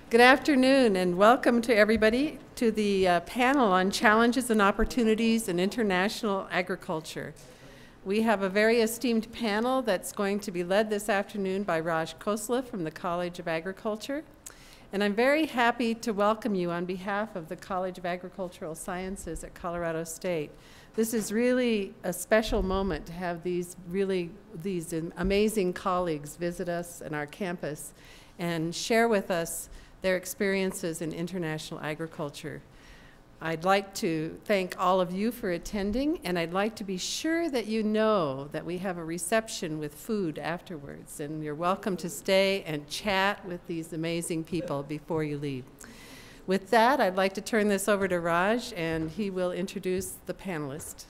Good afternoon and welcome to everybody to the panel on challenges and opportunities in international agriculture. We have a very esteemed panel that's going to be led this afternoon by Khosla from the College of Agriculture. And I'm very happy to welcome you on behalf of the College of Agricultural Sciences at Colorado State. This is really a special moment to have these amazing colleagues visit us and our campus and share with us their experiences in international agriculture. I'd like to thank all of you for attending, and I'd like to be sure that you know that we have a reception with food afterwards, and you're welcome to stay and chat with these amazing people before you leave. With that, I'd like to turn this over to Raj, and he will introduce the panelists.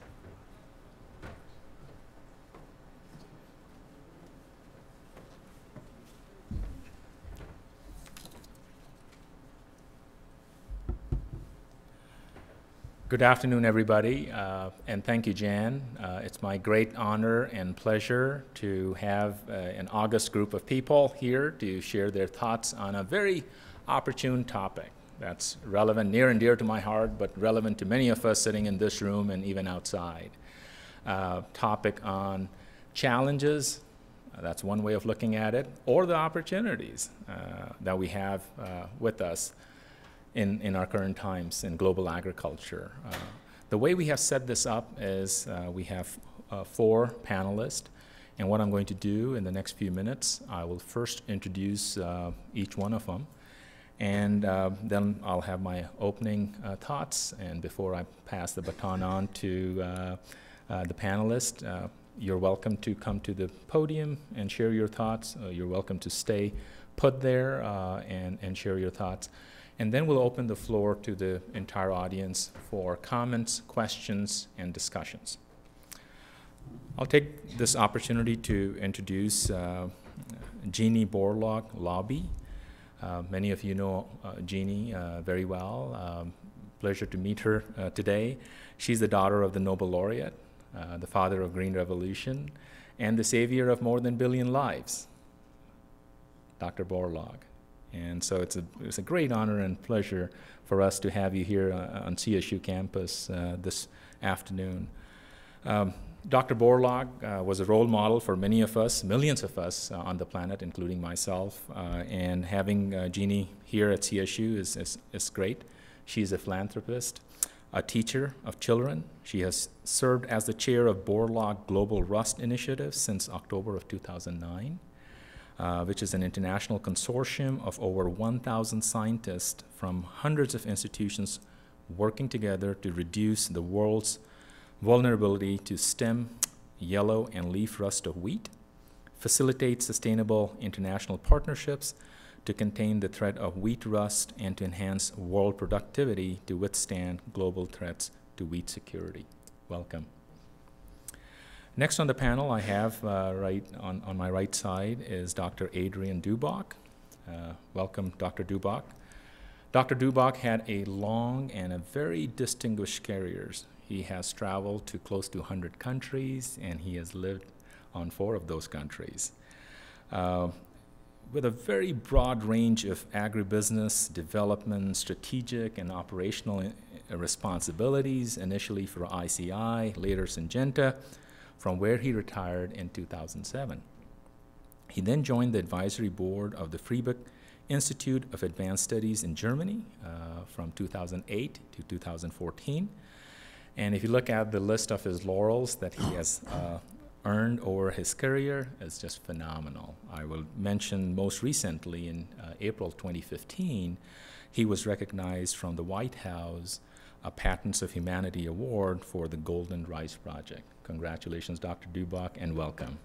Good afternoon, everybody, and thank you, Jan. It's my great honor and pleasure to have an august group of people here to share their thoughts on a very opportune topic that's relevant, near and dear to my heart, but relevant to many of us sitting in this room and even outside. Topic on challenges, that's one way of looking at it, or the opportunities that we have with us in our current times in global agriculture. The way we have set this up is we have 4 panelists, and what I'm going to do in the next few minutes, I will first introduce each one of them, and then I'll have my opening thoughts, and before I pass the baton on to the panelists, you're welcome to come to the podium and share your thoughts. You're welcome to stay put there and share your thoughts. And then we'll open the floor to the entire audience for comments, questions, and discussions. I'll take this opportunity to introduce Jeanie Borlaug Laube. Many of you know Jeanie very well. Pleasure to meet her today. She's the daughter of the Nobel laureate, the father of Green Revolution, and the savior of more than 1 billion lives, Dr. Borlaug. And so it's a great honor and pleasure for us to have you here on CSU campus this afternoon. Dr. Borlaug was a role model for many of us, millions of us on the planet, including myself. And having Jeanie here at CSU is great. She's a philanthropist, a teacher of children. She has served as the chair of Borlaug Global Rust Initiative since October of 2009. Which is an international consortium of over 1,000 scientists from hundreds of institutions working together to reduce the world's vulnerability to stem, yellow, and leaf rust of wheat, facilitate sustainable international partnerships to contain the threat of wheat rust, and to enhance world productivity to withstand global threats to wheat security. Welcome. Next on the panel, I have right on my right side is Dr. Adrian Dubock. Welcome, Dr. Dubock. Dr. Dubock had a long and a very distinguished career. He has traveled to close to 100 countries, and he has lived on 4 of those countries. With a very broad range of agribusiness, development, strategic, and operational responsibilities, initially for ICI, later Syngenta, from where he retired in 2007. He then joined the advisory board of the Freiburg Institute of Advanced Studies in Germany from 2008 to 2014. And if you look at the list of his laurels that he has earned over his career, it's just phenomenal. I will mention most recently in April 2015, he was recognized from the White House a Patents of Humanity Award for the Golden Rice Project. Congratulations, Dr. Dubock, and welcome.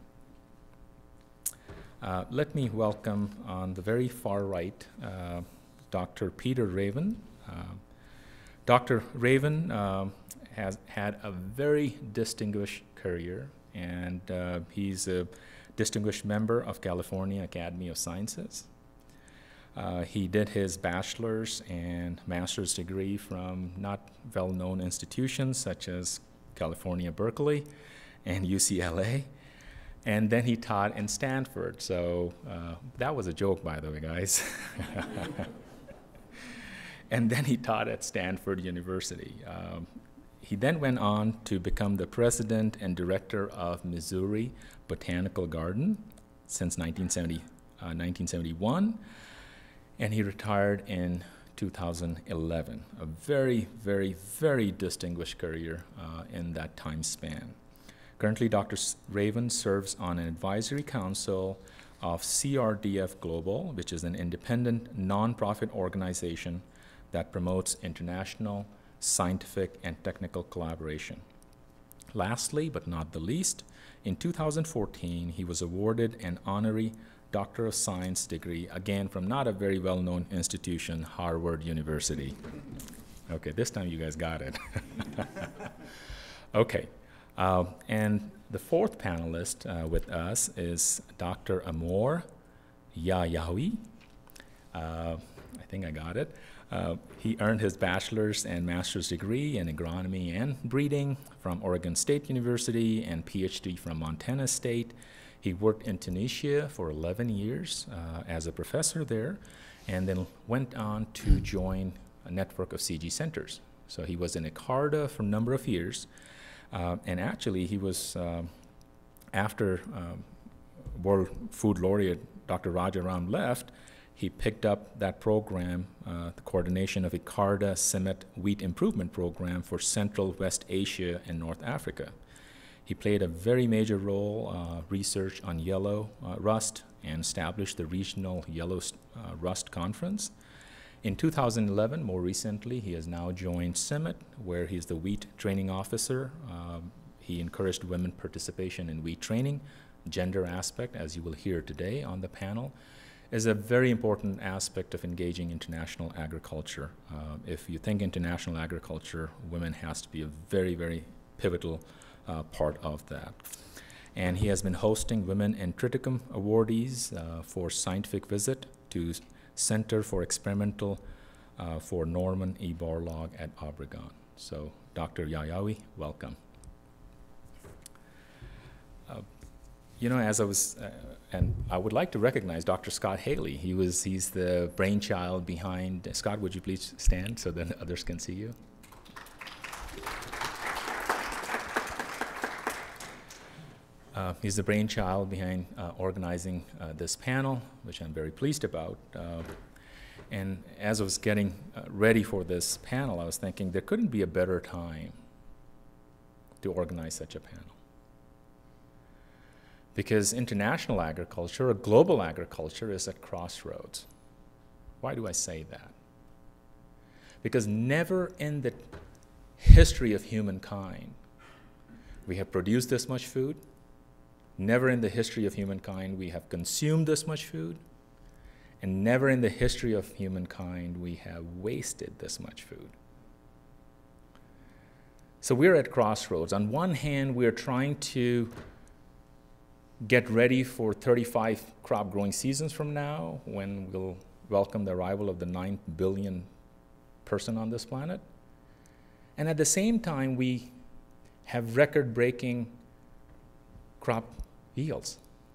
Let me welcome on the very far right, Dr. Peter Raven. Dr. Raven has had a very distinguished career, and he's a distinguished member of California Academy of Sciences. He did his bachelor's and master's degree from not well-known institutions such as California, Berkeley, and UCLA. And then he taught in Stanford. So that was a joke, by the way, guys. and then he taught at Stanford University. He then went on to become the president and director of Missouri Botanical Garden since 1971, and he retired in 2011. A very, very, very distinguished career in that time span. Currently, Dr. Raven serves on an advisory council of CRDF Global, which is an independent nonprofit organization that promotes international scientific and technical collaboration. Lastly, but not the least, in 2014, he was awarded an honorary Doctor of Science degree, again from not a very well-known institution, Harvard University. Okay, this time you guys got it. Okay, and the fourth panelist with us is Dr. Amor Yahyaoui. I think I got it. He earned his bachelor's and master's degree in agronomy and breeding from Oregon State University and PhD from Montana State. He worked in Tunisia for 11 years as a professor there, and then went on to join a network of CG centers. So he was in ICARDA for a number of years, and actually he was, after World Food Laureate Dr. Rajaram left, he picked up that program, the coordination of ICARDA Sept Wheat Improvement Program for Central West Asia and North Africa. He played a very major role, research on yellow rust, and established the regional yellow rust conference. In 2011, more recently, he has now joined Sept, where he's the wheat training officer. He encouraged women participation in wheat training. Gender aspect, as you will hear today on the panel, is a very important aspect of engaging international agriculture. If you think international agriculture, women has to be a very, very pivotal part of that. And he has been hosting Women in Triticum awardees for scientific visit to Center for Experimental for Norman E. Borlaug at Obregon. So Dr. Yahyaoui, welcome. You know, as I was, and I would like to recognize Dr. Scott Haley. He's the brainchild behind, Scott, would you please stand so that others can see you? He's the brainchild behind organizing this panel, which I'm very pleased about. And as I was getting ready for this panel, I was thinking there couldn't be a better time to organize such a panel. Because international agriculture, or global agriculture, is at crossroads. Why do I say that? Because never in the history of humankind we have produced this much food. Never in the history of humankind we have consumed this much food. And never in the history of humankind we have wasted this much food. So we're at crossroads. On one hand, we're trying to get ready for 35 crop growing seasons from now, when we'll welcome the arrival of the 9th billion person on this planet. And at the same time, we have record-breaking crop yields.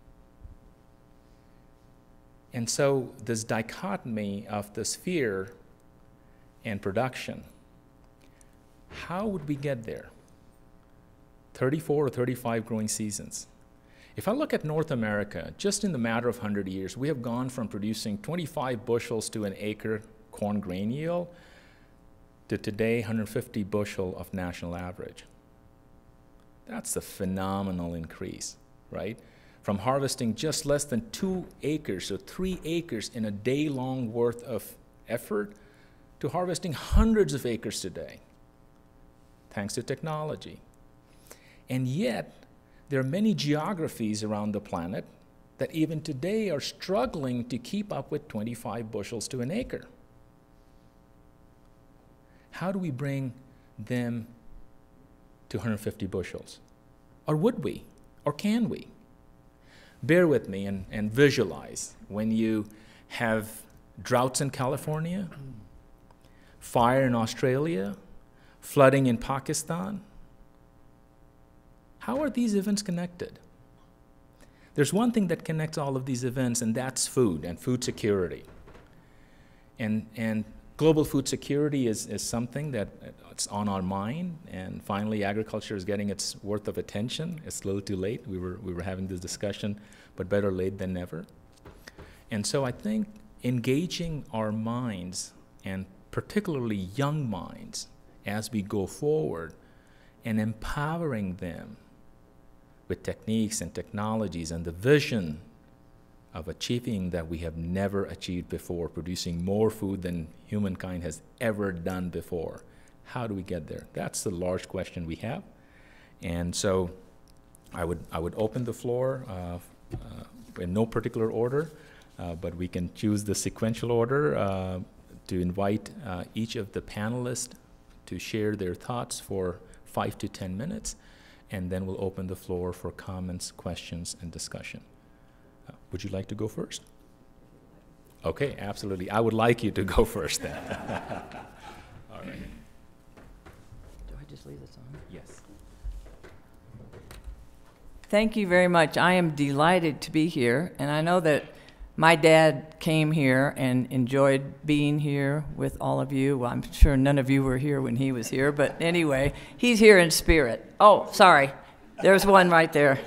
And so this dichotomy of this fear and production, how would we get there? 34 or 35 growing seasons. If I look at North America, just in the matter of 100 years, we have gone from producing 25 bushels to an acre corn grain yield to today 150 bushel of national average. That's a phenomenal increase, right? From harvesting just less than 2 acres or 3 acres in a day-long worth of effort to harvesting hundreds of acres today, thanks to technology. And yet, there are many geographies around the planet that even today are struggling to keep up with 25 bushels to an acre. How do we bring them to 150 bushels? Or would we? Or can we? Bear with me and visualize when you have droughts in California, fire in Australia, flooding in Pakistan. How are these events connected? There's one thing that connects all of these events, and that's food and food security. And Global food security is something that it's on our mind, and finally agriculture is getting its worth of attention. It's a little too late. We were having this discussion, but better late than never. And so I think engaging our minds, and particularly young minds, as we go forward, and empowering them with techniques and technologies and the vision of achieving that we have never achieved before, producing more food than humankind has ever done before. How do we get there? That's the large question we have. And so I would open the floor in no particular order, but we can choose the sequential order to invite each of the panelists to share their thoughts for 5 to 10 minutes, and then we'll open the floor for comments, questions, and discussion. Would you like to go first? Okay, absolutely. I would like you to go first then. All right. Do I just leave this on? Yes. Thank you very much. I am delighted to be here, and I know that my dad came here and enjoyed being here with all of you. Well, I'm sure none of you were here when he was here, but anyway, he's here in spirit. Oh, sorry. There's one right there.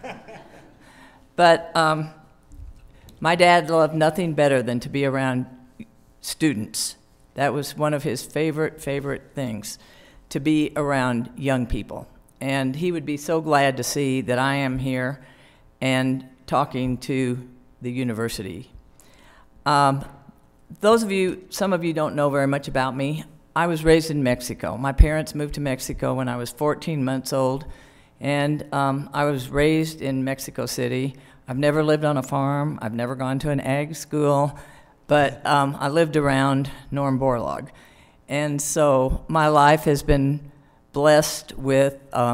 But my dad loved nothing better than to be around students. That was one of his favorite things, to be around young people. And he would be so glad to see that I am here and talking to the university. Some of you don't know very much about me. I was raised in Mexico. My parents moved to Mexico when I was 14 months old, and I was raised in Mexico City. I've never lived on a farm. I've never gone to an ag school, but I lived around Borlaug. And so my life has been blessed with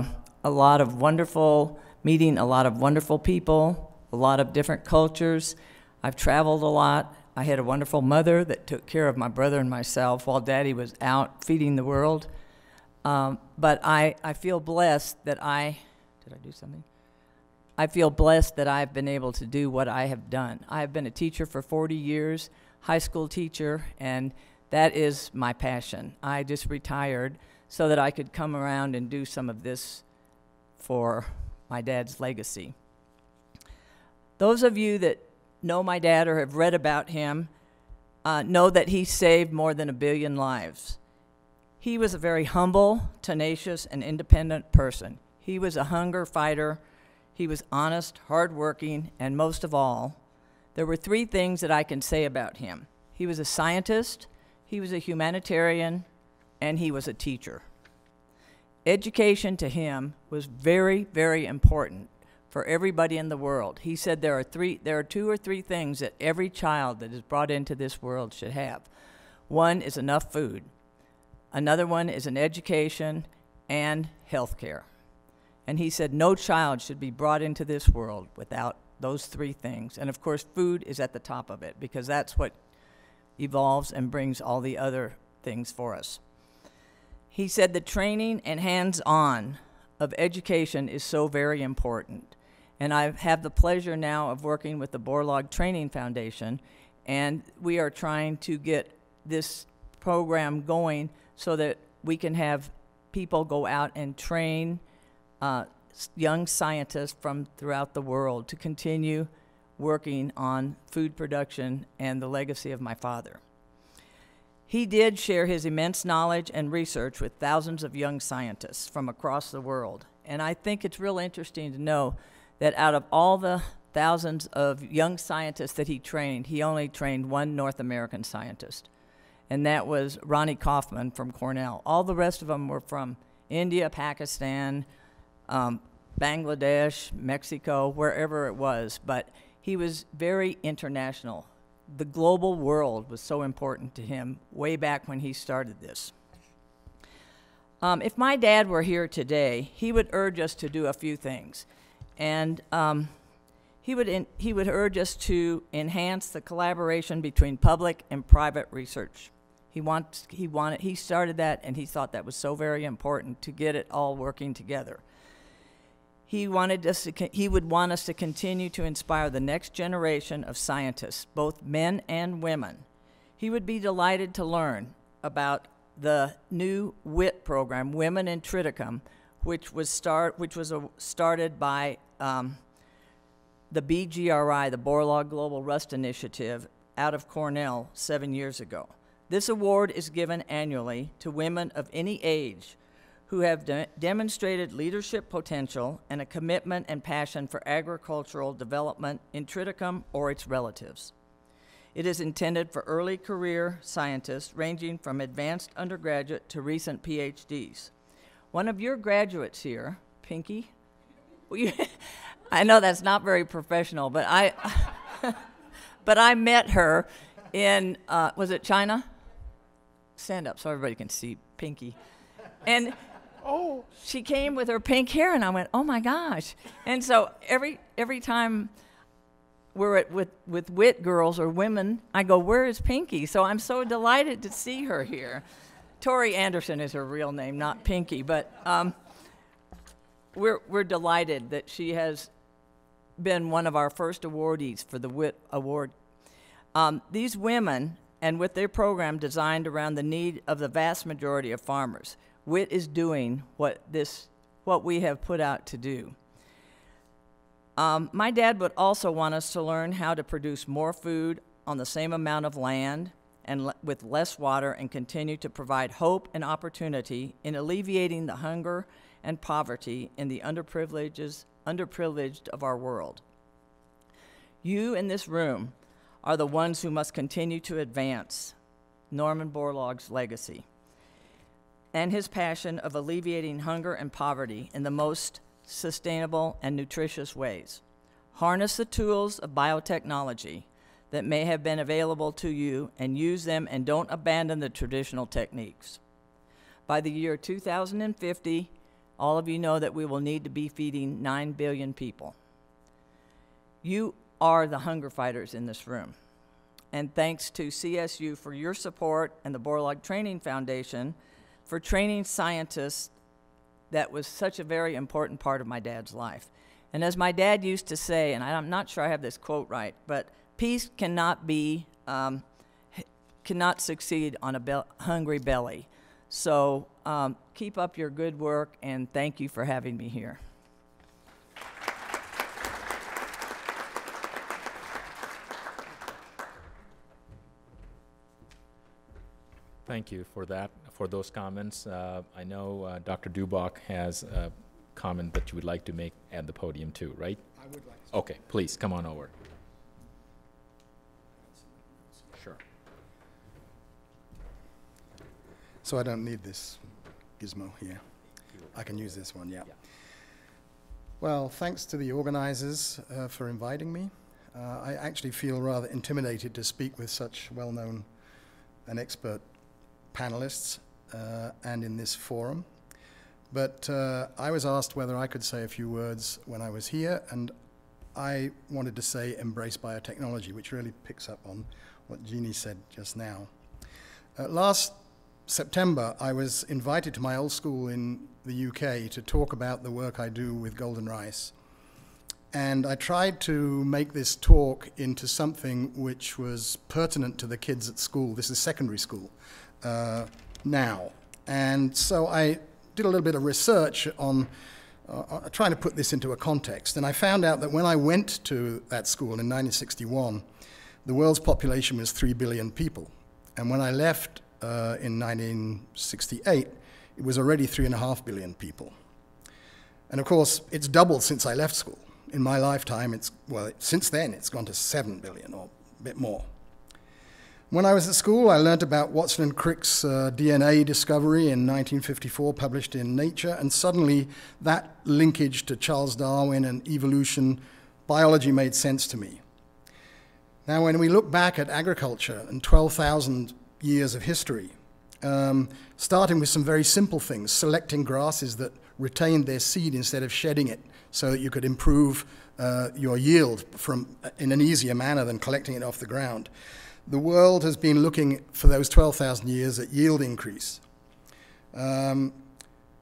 meeting a lot of wonderful people, a lot of different cultures. I've traveled a lot. I had a wonderful mother that took care of my brother and myself while Daddy was out feeding the world. But I feel blessed that did I do something? I feel blessed that I've been able to do what I have done. I have been a teacher for 40 years, high school teacher, and that is my passion. I just retired so that I could come around and do some of this for my dad's legacy. Those of you that know my dad or have read about him know that he saved more than 1 billion lives. He was a very humble, tenacious, and independent person. He was a hunger fighter. He was honest, hardworking, and most of all, there were 3 things that I can say about him. He was a scientist, he was a humanitarian, and he was a teacher. Education to him was very, very important for everybody in the world. He said there are 2 or 3 things that every child that is brought into this world should have. One is enough food. Another one is an education and health care. And he said no child should be brought into this world without those 3 things. And of course, food is at the top of it, because that's what evolves and brings all the other things for us. He said the training and hands-on of education is so very important. And I have the pleasure now of working with the Borlaug Training Foundation, and we are trying to get this program going so that we can have people go out and train young scientists from throughout the world to continue working on food production and the legacy of my father. He did share his immense knowledge and research with thousands of young scientists from across the world. And I think it's real interesting to know that out of all the thousands of young scientists that he trained, he only trained 1 North American scientist. And that was Ronnie Kaufman from Cornell. All the rest of them were from India, Pakistan, Bangladesh, Mexico, wherever it was. But he was very international. The global world was so important to him way back when he started this. If my dad were here today, he would urge us to do a few things. And he would urge us to enhance the collaboration between public and private research. He started that, and he thought that was so very important to get it all working together. He would want us to continue to inspire the next generation of scientists, both men and women. He would be delighted to learn about the new WIT program, Women in Triticum, which was started by the BGRI, the Borlaug Global Rust Initiative, out of Cornell 7 years ago. This award is given annually to women of any age who have demonstrated leadership potential and a commitment and passion for agricultural development in Triticum or its relatives. It is intended for early career scientists ranging from advanced undergraduate to recent PhDs. One of your graduates here, Pinky, I know that's not very professional, but I met her in, was it China? Stand up so everybody can see Pinky. And she came with her pink hair, and I went, oh my gosh. And so every time we're with WIT girls or women, I go, where is Pinky? So I'm so delighted to see her here. Tori Anderson is her real name, not Pinky, but we're delighted that she has been one of our first awardees for the WIT Award. These women, and with their program designed around the need of the vast majority of farmers, WIT is doing what we have put out to do. My dad would also want us to learn how to produce more food on the same amount of land and with less water, and continue to provide hope and opportunity in alleviating the hunger and poverty in the underprivileged of our world. You in this room are the ones who must continue to advance Norman Borlaug's legacy and his passion of alleviating hunger and poverty in the most sustainable and nutritious ways. Harness the tools of biotechnology that may have been available to you and use them, and don't abandon the traditional techniques. By the year 2050, all of you know that we will need to be feeding 9 billion people. You are the hunger fighters in this room. And thanks to CSU for your support and the Borlaug Training Foundation for training scientists. That was such a very important part of my dad's life. And as my dad used to say, and I'm not sure I have this quote right, but peace cannot succeed on a hungry belly. So keep up your good work, and thank you for having me here. Thank you for those comments. I know Dr. Dubock has a comment that you would like to make at the podium too, right? I would like to. Okay, please, come on over. Sure. So I don't need this gizmo here. I can use this one, yeah. Well, thanks to the organizers for inviting me. I actually feel rather intimidated to speak with such well-known and expert panelists and in this forum. But I was asked whether I could say a few words when I was here, and I wanted to say embrace biotechnology, which really picks up on what Jeanie said just now. Last September, I was invited to my old school in the UK to talk about the work I do with golden rice. And I tried to make this talk into something which was pertinent to the kids at school. This is secondary school now. And so I did a little bit of research on trying to put this into a context. And I found out that when I went to that school in 1961, the world's population was 3 billion people. And when I left in 1968, it was already 3.5 billion people. And of course, it's doubled since I left school. In my lifetime, since then, it's gone to 7 billion or a bit more. When I was at school, I learned about Watson and Crick's DNA discovery in 1954, published in Nature, and suddenly that linkage to Charles Darwin and evolution, biology made sense to me. Now, when we look back at agriculture and 12,000 years of history, starting with some very simple things, selecting grasses that retained their seed instead of shedding it so that you could improve your yield in an easier manner than collecting it off the ground. The world has been looking for those 12,000 years at yield increase.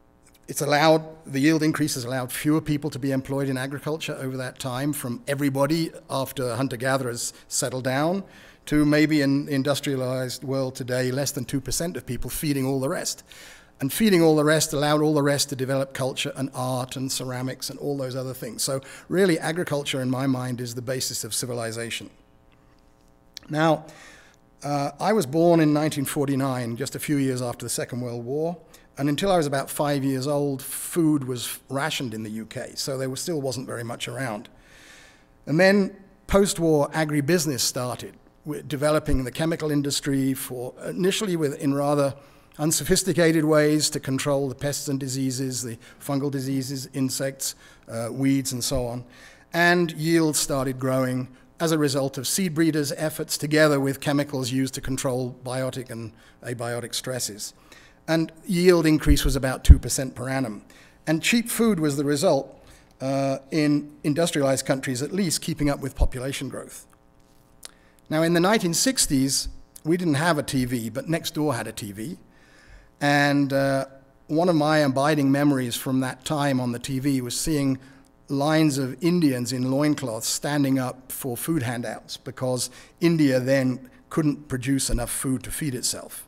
the yield increase has allowed fewer people to be employed in agriculture over that time, from everybody after hunter-gatherers settled down to maybe in the industrialized world today, less than 2% of people feeding all the rest. And feeding all the rest allowed all the rest to develop culture and art and ceramics and all those other things. So really, agriculture, in my mind, is the basis of civilization. Now, I was born in 1949, just a few years after the Second World War. And until I was about 5 years old, food was rationed in the UK, so there still wasn't very much around. And then post-war agribusiness started, developing the chemical industry initially in rather unsophisticated ways to control the pests and diseases, the fungal diseases, insects, weeds, and so on. And yields started growing as a result of seed breeders' efforts together with chemicals used to control biotic and abiotic stresses. And yield increase was about 2% per annum. And cheap food was the result, in industrialized countries at least, keeping up with population growth. Now, in the 1960s, we didn't have a TV, but next door had a TV. And one of my abiding memories from that time on the TV was seeing lines of Indians in loincloths standing up for food handouts because India then couldn't produce enough food to feed itself.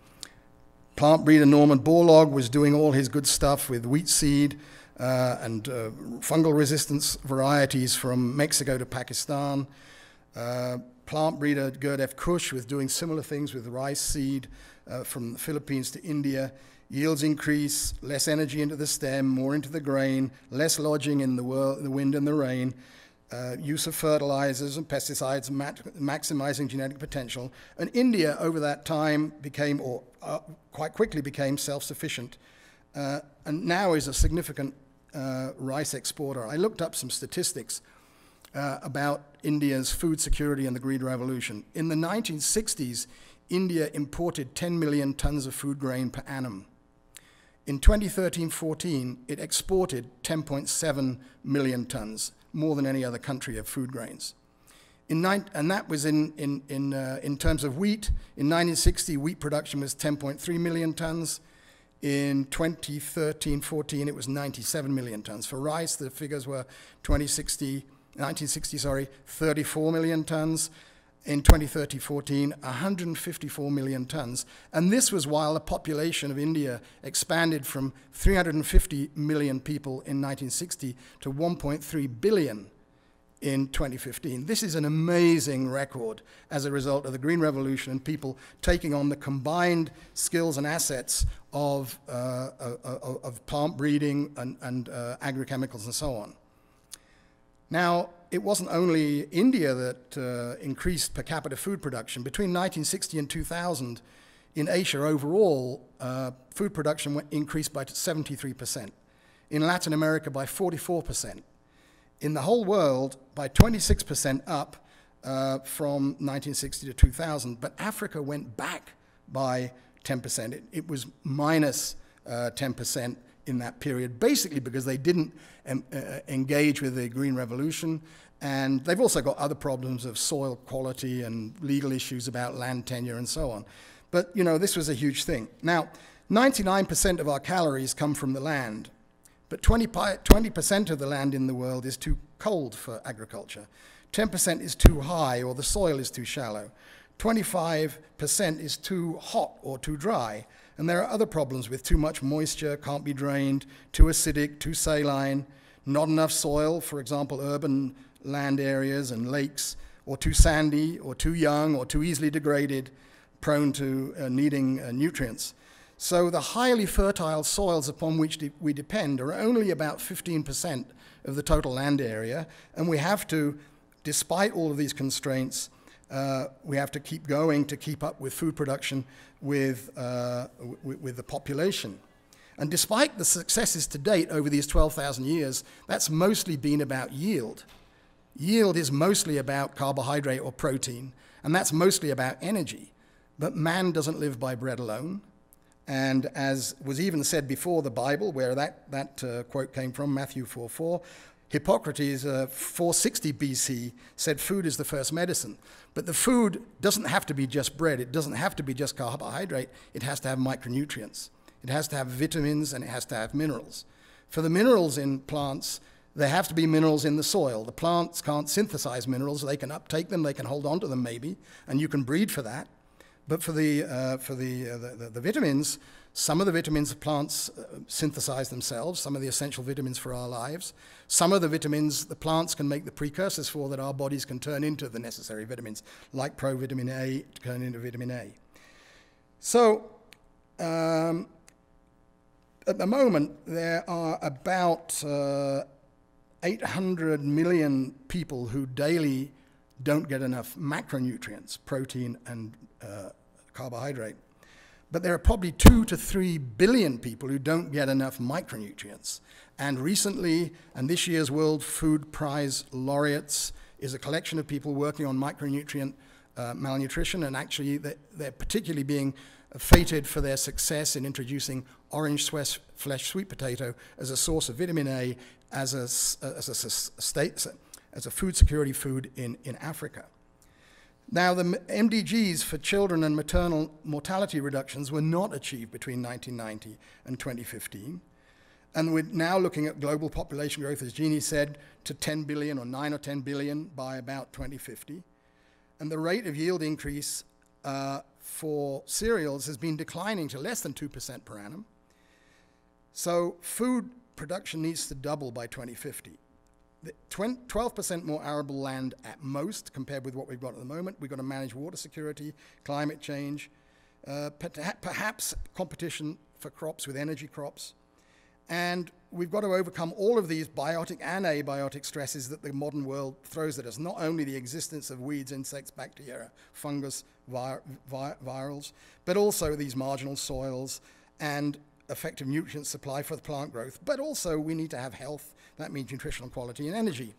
Plant breeder Norman Borlaug was doing all his good stuff with wheat seed and fungal resistance varieties from Mexico to Pakistan. Plant breeder Gerd F. Kusch was doing similar things with rice seed from the Philippines to India. Yields increase, less energy into the stem, more into the grain, less lodging in the wind and the rain, use of fertilizers and pesticides, maximizing genetic potential. And India, over that time, became, quite quickly became self-sufficient, and now is a significant rice exporter. I looked up some statistics about India's food security and the Green Revolution. In the 1960s, India imported 10 million tons of food grain per annum. In 2013-14, it exported 10.7 million tons, more than any other country of food grains. And that was in terms of wheat. In 1960, wheat production was 10.3 million tons. In 2013-14, it was 97 million tons. For rice, the figures were 1960, 34 million tons. In 2013-14, 154 million tons. And this was while the population of India expanded from 350 million people in 1960 to 1.3 billion in 2015. This is an amazing record as a result of the Green Revolution and people taking on the combined skills and assets of plant breeding and agrochemicals and so on. Now, it wasn't only India that increased per capita food production. Between 1960 and 2000, in Asia overall, food production increased by 73%. In Latin America by 44%. In the whole world by 26% up from 1960 to 2000. But Africa went back by 10%. It was minus 10% in that period, basically because they didn't engage with the Green Revolution. And they've also got other problems of soil quality and legal issues about land tenure and so on. But, you know, this was a huge thing. Now, 99% of our calories come from the land, but 20% of the land in the world is too cold for agriculture. 10% is too high, or the soil is too shallow. 25% is too hot or too dry. And there are other problems with too much moisture, can't be drained, too acidic, too saline, not enough soil, for example, urban land areas and lakes, or too sandy, or too young, or too easily degraded, prone to needing nutrients. So the highly fertile soils upon which we depend are only about 15% of the total land area, and we have to, despite all of these constraints, we have to keep going to keep up with food production with the population. And despite the successes to date over these 12,000 years, that's mostly been about yield. Yield is mostly about carbohydrate or protein, and that's mostly about energy. But man doesn't live by bread alone. And as was even said before the Bible, where that quote came from, Matthew 4:4, Hippocrates, 460 BC, said food is the first medicine. But the food doesn't have to be just bread. It doesn't have to be just carbohydrate. It has to have micronutrients. it has to have vitamins, and it has to have minerals. For the minerals in plants, there have to be minerals in the soil. The plants can't synthesize minerals. They can uptake them, they can hold on to them maybe, and you can breed for that. But for the vitamins, some of the vitamins the plants synthesize themselves, some of the essential vitamins for our lives. Some of the vitamins the plants can make the precursors for that our bodies can turn into the necessary vitamins, like provitamin A to turn into vitamin A. So, at the moment, there are about 800 million people who daily don't get enough macronutrients, protein and carbohydrate. But there are probably 2 to 3 billion people who don't get enough micronutrients. And recently, and this year's World Food Prize laureates is a collection of people working on micronutrient malnutrition, and actually they're particularly being fated for their success in introducing orange flesh sweet potato as a source of vitamin A as a food security food in Africa. Now, the MDGs for children and maternal mortality reductions were not achieved between 1990 and 2015. And we're now looking at global population growth, as Jeanie said, to 10 billion or 9 or 10 billion by about 2050. And the rate of yield increase for cereals has been declining to less than 2% per annum. So food production needs to double by 2050. 12% more arable land at most compared with what we've got at the moment. We've got to manage water security, climate change, perhaps competition for crops with energy crops. And we've got to overcome all of these biotic and abiotic stresses that the modern world throws at us, not only the existence of weeds, insects, bacteria, fungus, virals, but also these marginal soils and effective nutrient supply for the plant growth. But also we need to have health. That means nutritional quality and energy.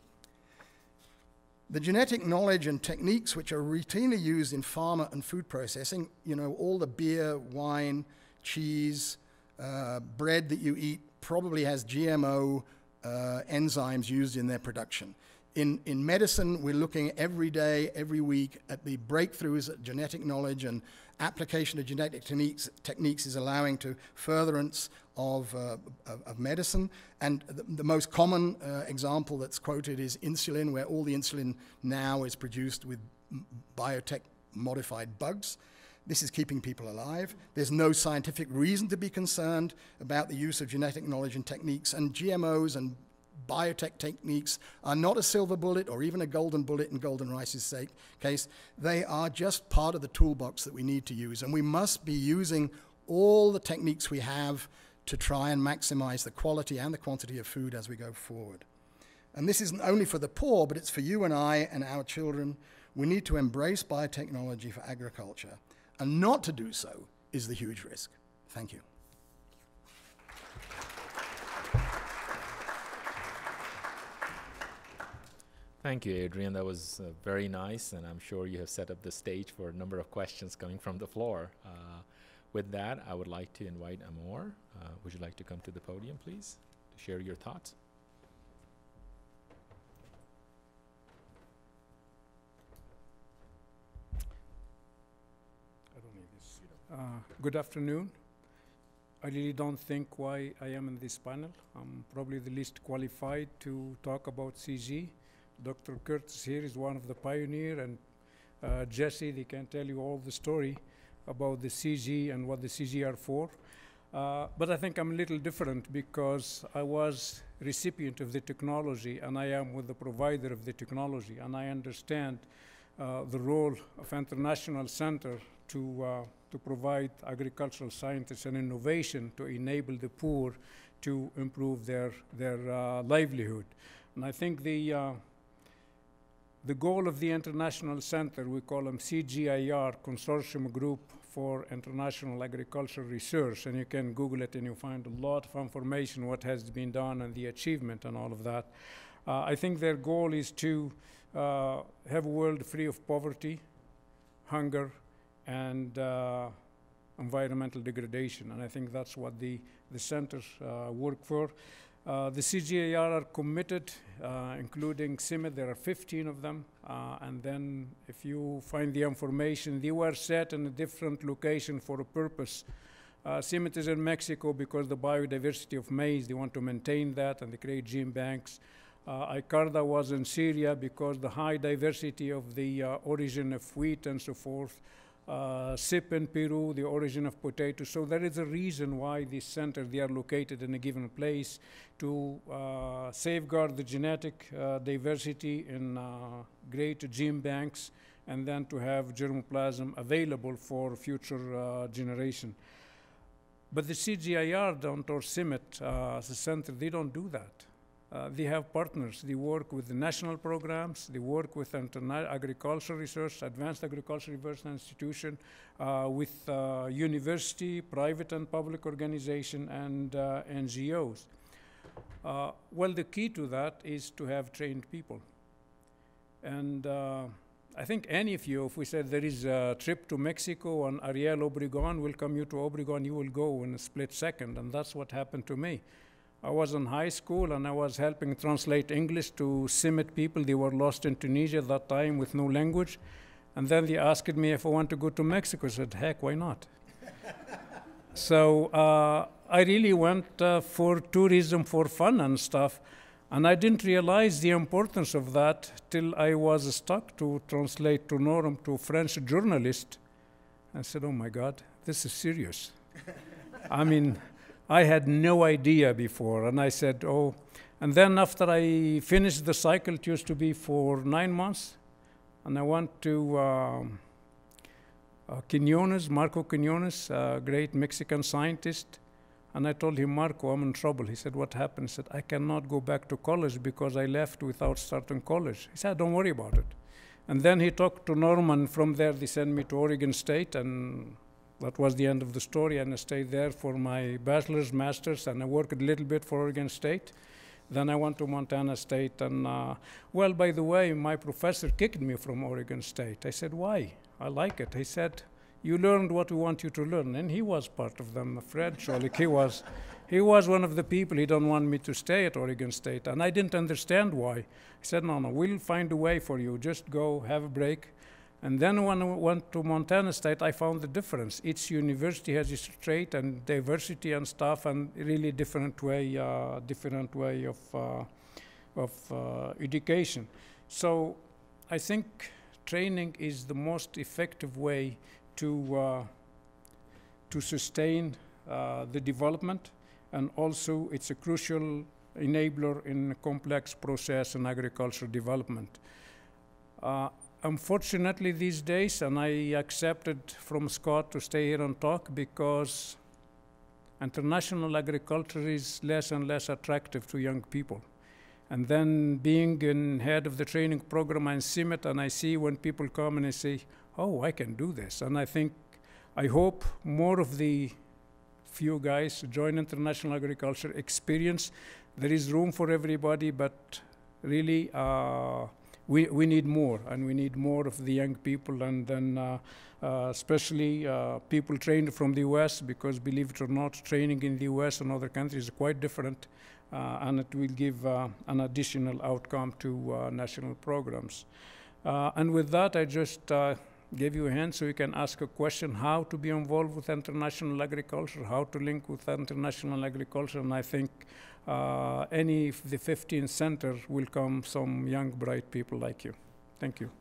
The genetic knowledge and techniques which are routinely used in pharma and food processing, you know, all the beer, wine, cheese, bread that you eat probably has GMO enzymes used in their production. In medicine, we're looking every day, every week at the breakthroughs at genetic knowledge, and application of genetic techniques is allowing to furtherance of medicine. And the most common example that's quoted is insulin, where all the insulin now is produced with biotech modified bugs. This is keeping people alive. There's no scientific reason to be concerned about the use of genetic knowledge and techniques, and GMOs and biotech techniques are not a silver bullet or even a golden bullet in Golden Rice's case. They are just part of the toolbox that we need to use, and we must be using all the techniques we have to try and maximize the quality and the quantity of food as we go forward. And this isn't only for the poor, but it's for you and I and our children. We need to embrace biotechnology for agriculture, and not to do so is the huge risk. Thank you. Thank you, Adrian. That was very nice, and I'm sure you have set up the stage for a number of questions coming from the floor. With that, I would like to invite Amor. Would you like to come to the podium, please, to share your thoughts? I don't need this. Good afternoon. I really don't think why I am in this panel. I'm probably the least qualified to talk about CG. Dr. Curtis here is one of the pioneers, and Jesse, they can tell you all the story about the CG and what the CG are for. But I think I'm a little different because I was recipient of the technology, and I am with the provider of the technology, and I understand the role of International Center to provide agricultural scientists and innovation to enable the poor to improve their livelihood. And I think the goal of the International Center, we call them CGIR, Consortium Group for International Agriculture Research, and you can Google it and you find a lot of information, what has been done and the achievement and all of that. I think their goal is to have a world free of poverty, hunger, and environmental degradation, and I think that's what the centers work for. The CGIR are committed, including CIMMYT, there are 15 of them, and then if you find the information, they were set in a different location for a purpose. Sept is in Mexico because the biodiversity of maize, they want to maintain that, and they create gene banks. Icarda was in Syria because the high diversity of the origin of wheat and so forth. Sept in Peru, the origin of potatoes. So there is a reason why these centers, they are located in a given place to safeguard the genetic diversity in great gene banks, and then to have germplasm available for future generation. But the CGIAR down towards Sept, the center, they don't do that. They have partners. They work with the national programs. They work with agricultural research, advanced agricultural research institution, with university, private and public organization, and NGOs. Well, the key to that is to have trained people. And I think any of you, if we said there is a trip to Mexico and Ariel Obregon, welcome you to Obregon, you will go in a split second, and that's what happened to me. I was in high school and I was helping translate English to Sept people. They were lost in Tunisia at that time with no language. And then they asked me if I want to go to Mexico. I said, heck, why not? So I really went for tourism, for fun and stuff. And I didn't realize the importance of that till I was stuck to translate to Norm to a French journalist. I said, oh my God, this is serious. I mean, I had no idea before, and I said, oh. And then after I finished the cycle, it used to be for 9 months, and I went to Quiñones, Marco Quiñones, a great Mexican scientist, and I told him, Marco, I'm in trouble. He said, what happened? He said, I cannot go back to college because I left without starting college. He said, don't worry about it. And then he talked to Norman. From there, they sent me to Oregon State, and that was the end of the story, and I stayed there for my bachelor's, master's, and I worked a little bit for Oregon State. Then I went to Montana State, and well, by the way, my professor kicked me from Oregon State. I said, why? I like it. He said, you learned what we want you to learn, and he was part of them, Fred Scholik. He was one of the people. He didn't want me to stay at Oregon State, and I didn't understand why. He said, no, we'll find a way for you. Just go, have a break. And then when I went to Montana State, I found the difference. Each university has its trait and diversity and stuff, and really different way of education. So I think training is the most effective way to sustain the development, and also it's a crucial enabler in a complex process in agricultural development. Unfortunately these days, and I accepted from Scott to stay here and talk because international agriculture is less and less attractive to young people. And then being in head of the training program in Sept, and I see when people come and they say, oh, I can do this. And I hope more of the few guys join international agriculture, experience. There is room for everybody, but really, we need more, and we need more of the young people, and then especially people trained from the US, because believe it or not, training in the US and other countries is quite different, and it will give an additional outcome to national programs. And with that, I just gave you a hand so you can ask a question, how to be involved with international agriculture, how to link with international agriculture, and I think any of the 15 centers will come some young, bright people like you. Thank you.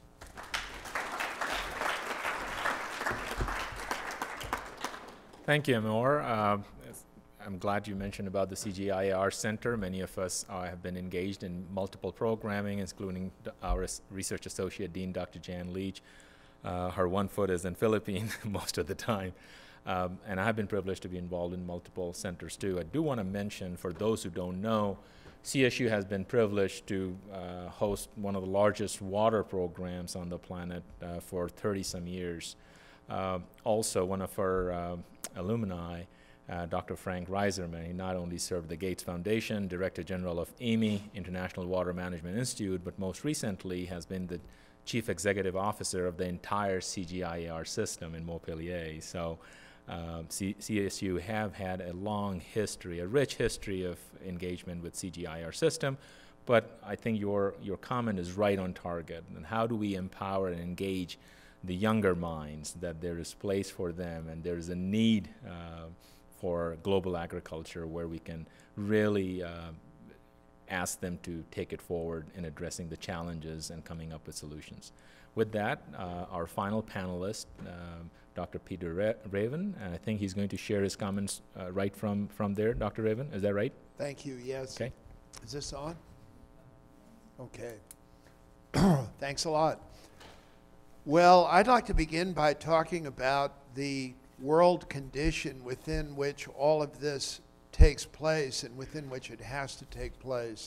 Thank you, Amor. I'm glad you mentioned about the CGIAR Center. Many of us have been engaged in multiple programming, including our research associate dean, Dr. Jan Leach. Her one foot is in Philippines most of the time. And I've been privileged to be involved in multiple centers too. I do want to mention, for those who don't know, CSU has been privileged to host one of the largest water programs on the planet for 30-some years. Also, one of our alumni, Dr. Frank Reiserman, he not only served the Gates Foundation, Director General of IMI, International Water Management Institute, but most recently has been the Chief Executive Officer of the entire CGIAR system in Montpellier. So CSU have had a long history, a rich history of engagement with CGIAR system, but I think your comment is right on target. And how do we empower and engage the younger minds that there is place for them and there is a need for global agriculture where we can really ask them to take it forward in addressing the challenges and coming up with solutions. With that, our final panelist, Dr. Peter Raven, and I think he's going to share his comments right from there. Dr. Raven, is that right? Thank you, yes. Okay. Is this on? Okay. Thanks a lot. Well, I'd like to begin by talking about the world condition within which all of this takes place and within which it has to take place.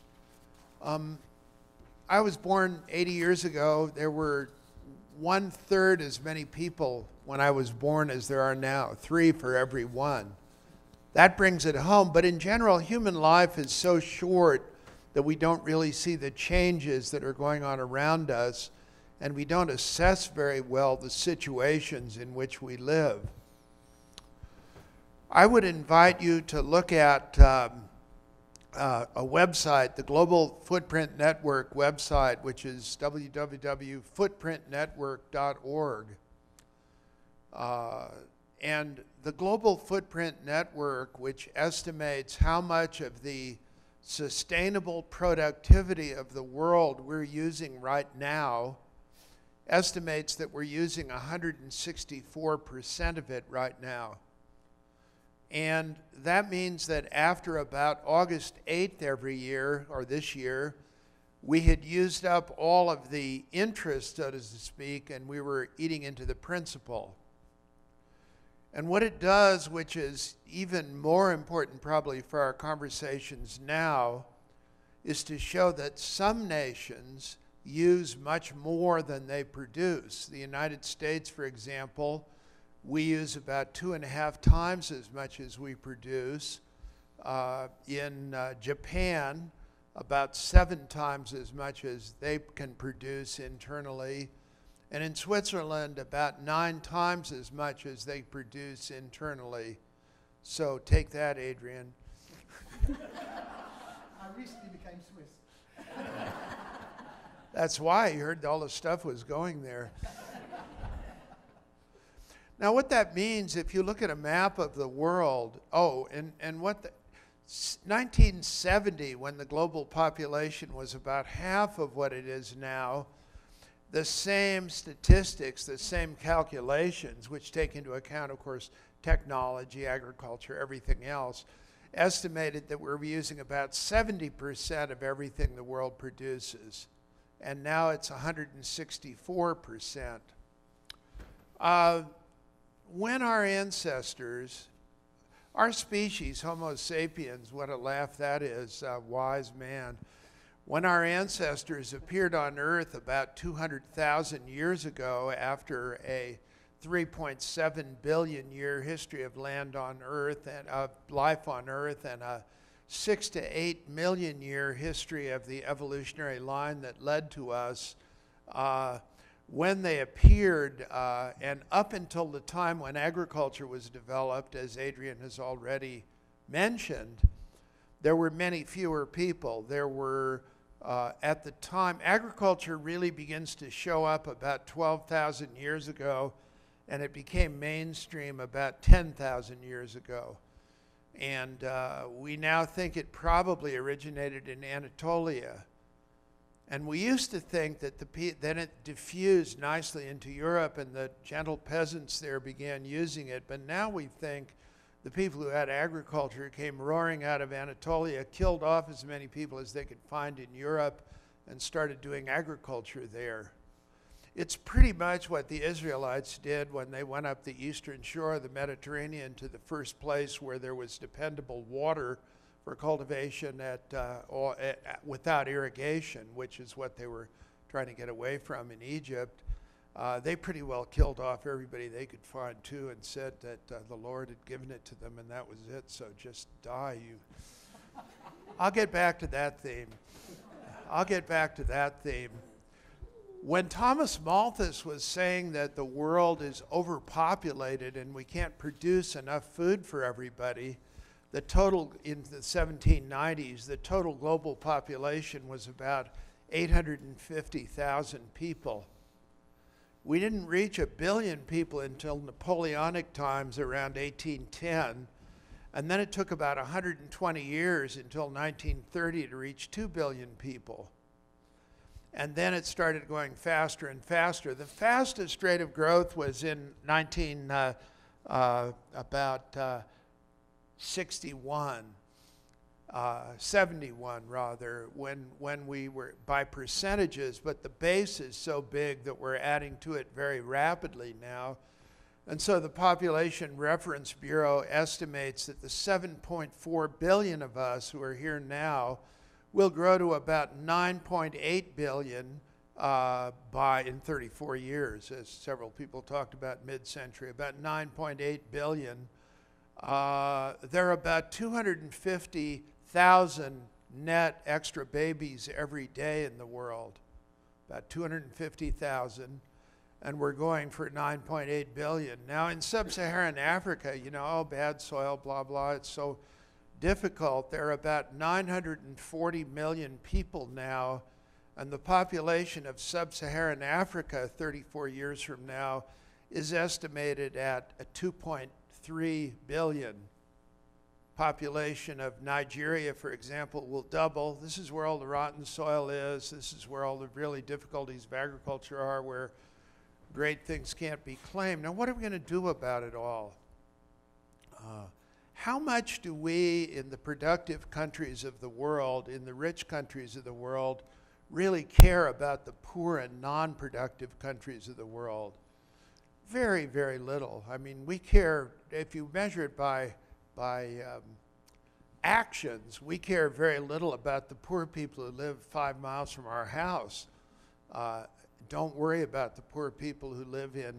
I was born 80 years ago. There were 1/3 as many people when I was born as there are now, 3 for every 1. That brings it home, but in general, human life is so short that we don't really see the changes that are going on around us, and we don't assess very well the situations in which we live. I would invite you to look at a website, the Global Footprint Network website, which is www.footprintnetwork.org. And the Global Footprint Network, which estimates how much of the sustainable productivity of the world we're using right now, estimates that we're using 164% of it right now. And that means that after about August 8th every year, or this year, we had used up all of the interest, so to speak, and we were eating into the principal. And what it does, which is even more important probably for our conversations now, is to show that some nations use much more than they produce. The United States, for example, we use about 2.5 times as much as we produce. In Japan, about 7 times as much as they can produce internally. And in Switzerland, about 9 times as much as they produce internally. So take that, Adrian. I recently became Swiss. That's why I heard all the stuff was going there. Now, what that means, if you look at a map of the world, 1970, when the global population was about half of what it is now, the same statistics, the same calculations, which take into account, of course, technology, agriculture, everything else, estimated that we're using about 70% of everything the world produces. And now it's 164%. When our ancestors, our species, Homo sapiens, what a laugh that is, wise man, when our ancestors appeared on Earth about 200,000 years ago after a 3.7 billion year history of land on Earth and of life on Earth and a 6 to 8 million year history of the evolutionary line that led to us, when they appeared, and up until the time when agriculture was developed, as Adrian has already mentioned, there were many fewer people. There were, at the time, agriculture really begins to show up about 12,000 years ago, and it became mainstream about 10,000 years ago. And we now think it probably originated in Anatolia. And we used to think that then it diffused nicely into Europe and the gentle peasants there began using it. But now we think the people who had agriculture came roaring out of Anatolia, killed off as many people as they could find in Europe, and started doing agriculture there. It's pretty much what the Israelites did when they went up the eastern shore of the Mediterranean to the first place where there was dependable water for cultivation without irrigation, which is what they were trying to get away from in Egypt. They pretty well killed off everybody they could find too and said that the Lord had given it to them and that was it, so just die, you. I'll get back to that theme. When Thomas Malthus was saying that the world is overpopulated and we can't produce enough food for everybody, the total, in the 1790s, the total global population was about 850,000 people. We didn't reach 1 billion people until Napoleonic times around 1810. And then it took about 120 years until 1930 to reach 2 billion people. And then it started going faster and faster. The fastest rate of growth was in 71 rather, when we were by percentages, but the base is so big that we're adding to it very rapidly now. And so the Population Reference Bureau estimates that the 7.4 billion of us who are here now will grow to about 9.8 billion in 34 years, as several people talked about mid-century, about 9.8 billion. There are about 250,000 net extra babies every day in the world, about 250,000. And we're going for 9.8 billion. Now in sub-Saharan Africa, you know, oh, bad soil, blah, blah, it's so difficult. There are about 940 million people now, and the population of sub-Saharan Africa 34 years from now is estimated at 2.3 billion. Population of Nigeria, for example, will double. This is where all the rotten soil is. This is where all the really difficulties of agriculture are, where great things can't be claimed. Now, what are we going to do about it all? How much do we, in the productive countries of the world, in the rich countries of the world, really care about the poor and non-productive countries of the world? Very, very little. I mean, we care, if you measure it by actions, we care very little about the poor people who live 5 miles from our house. Don't worry about the poor people who live in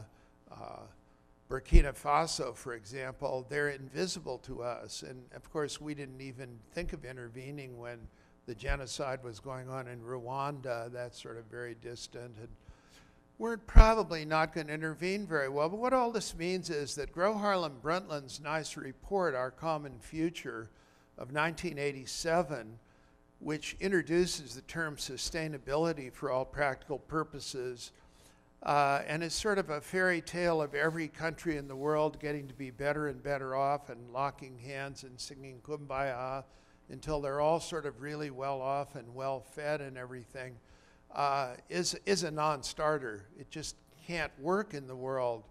Burkina Faso, for example. They're invisible to us. And of course, we didn't even think of intervening when the genocide was going on in Rwanda. That's sort of very distant. And we're probably not going to intervene very well. But what all this means is that Gro Harlem Brundtland's nice report, Our Common Future, of 1987, which introduces the term sustainability for all practical purposes, and is sort of a fairy tale of every country in the world getting to be better and better off and locking hands and singing Kumbaya until they're all sort of really well off and well fed and everything, is a non-starter. It just can't work in the world.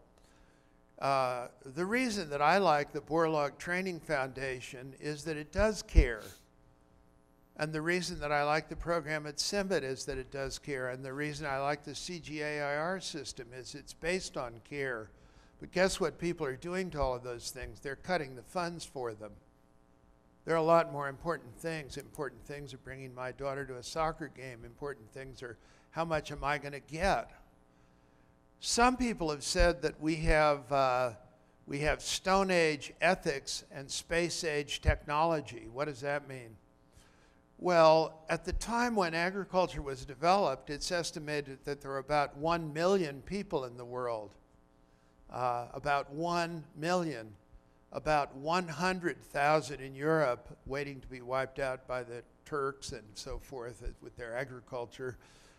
The reason that I like the Borlaug Training Foundation is that it does care. And the reason that I like the program at Sept is that it does care. And the reason I like the CGAIR system is it's based on care. But guess what people are doing to all of those things? They're cutting the funds for them. There are a lot more important things. Important things are bringing my daughter to a soccer game. Important things are, how much am I going to get? Some people have said that we have Stone Age ethics and Space Age technology. What does that mean? Well, at the time when agriculture was developed, it's estimated that there were about 1 million people in the world. About 1 million. About 100,000 in Europe waiting to be wiped out by the Turks and so forth with their agriculture.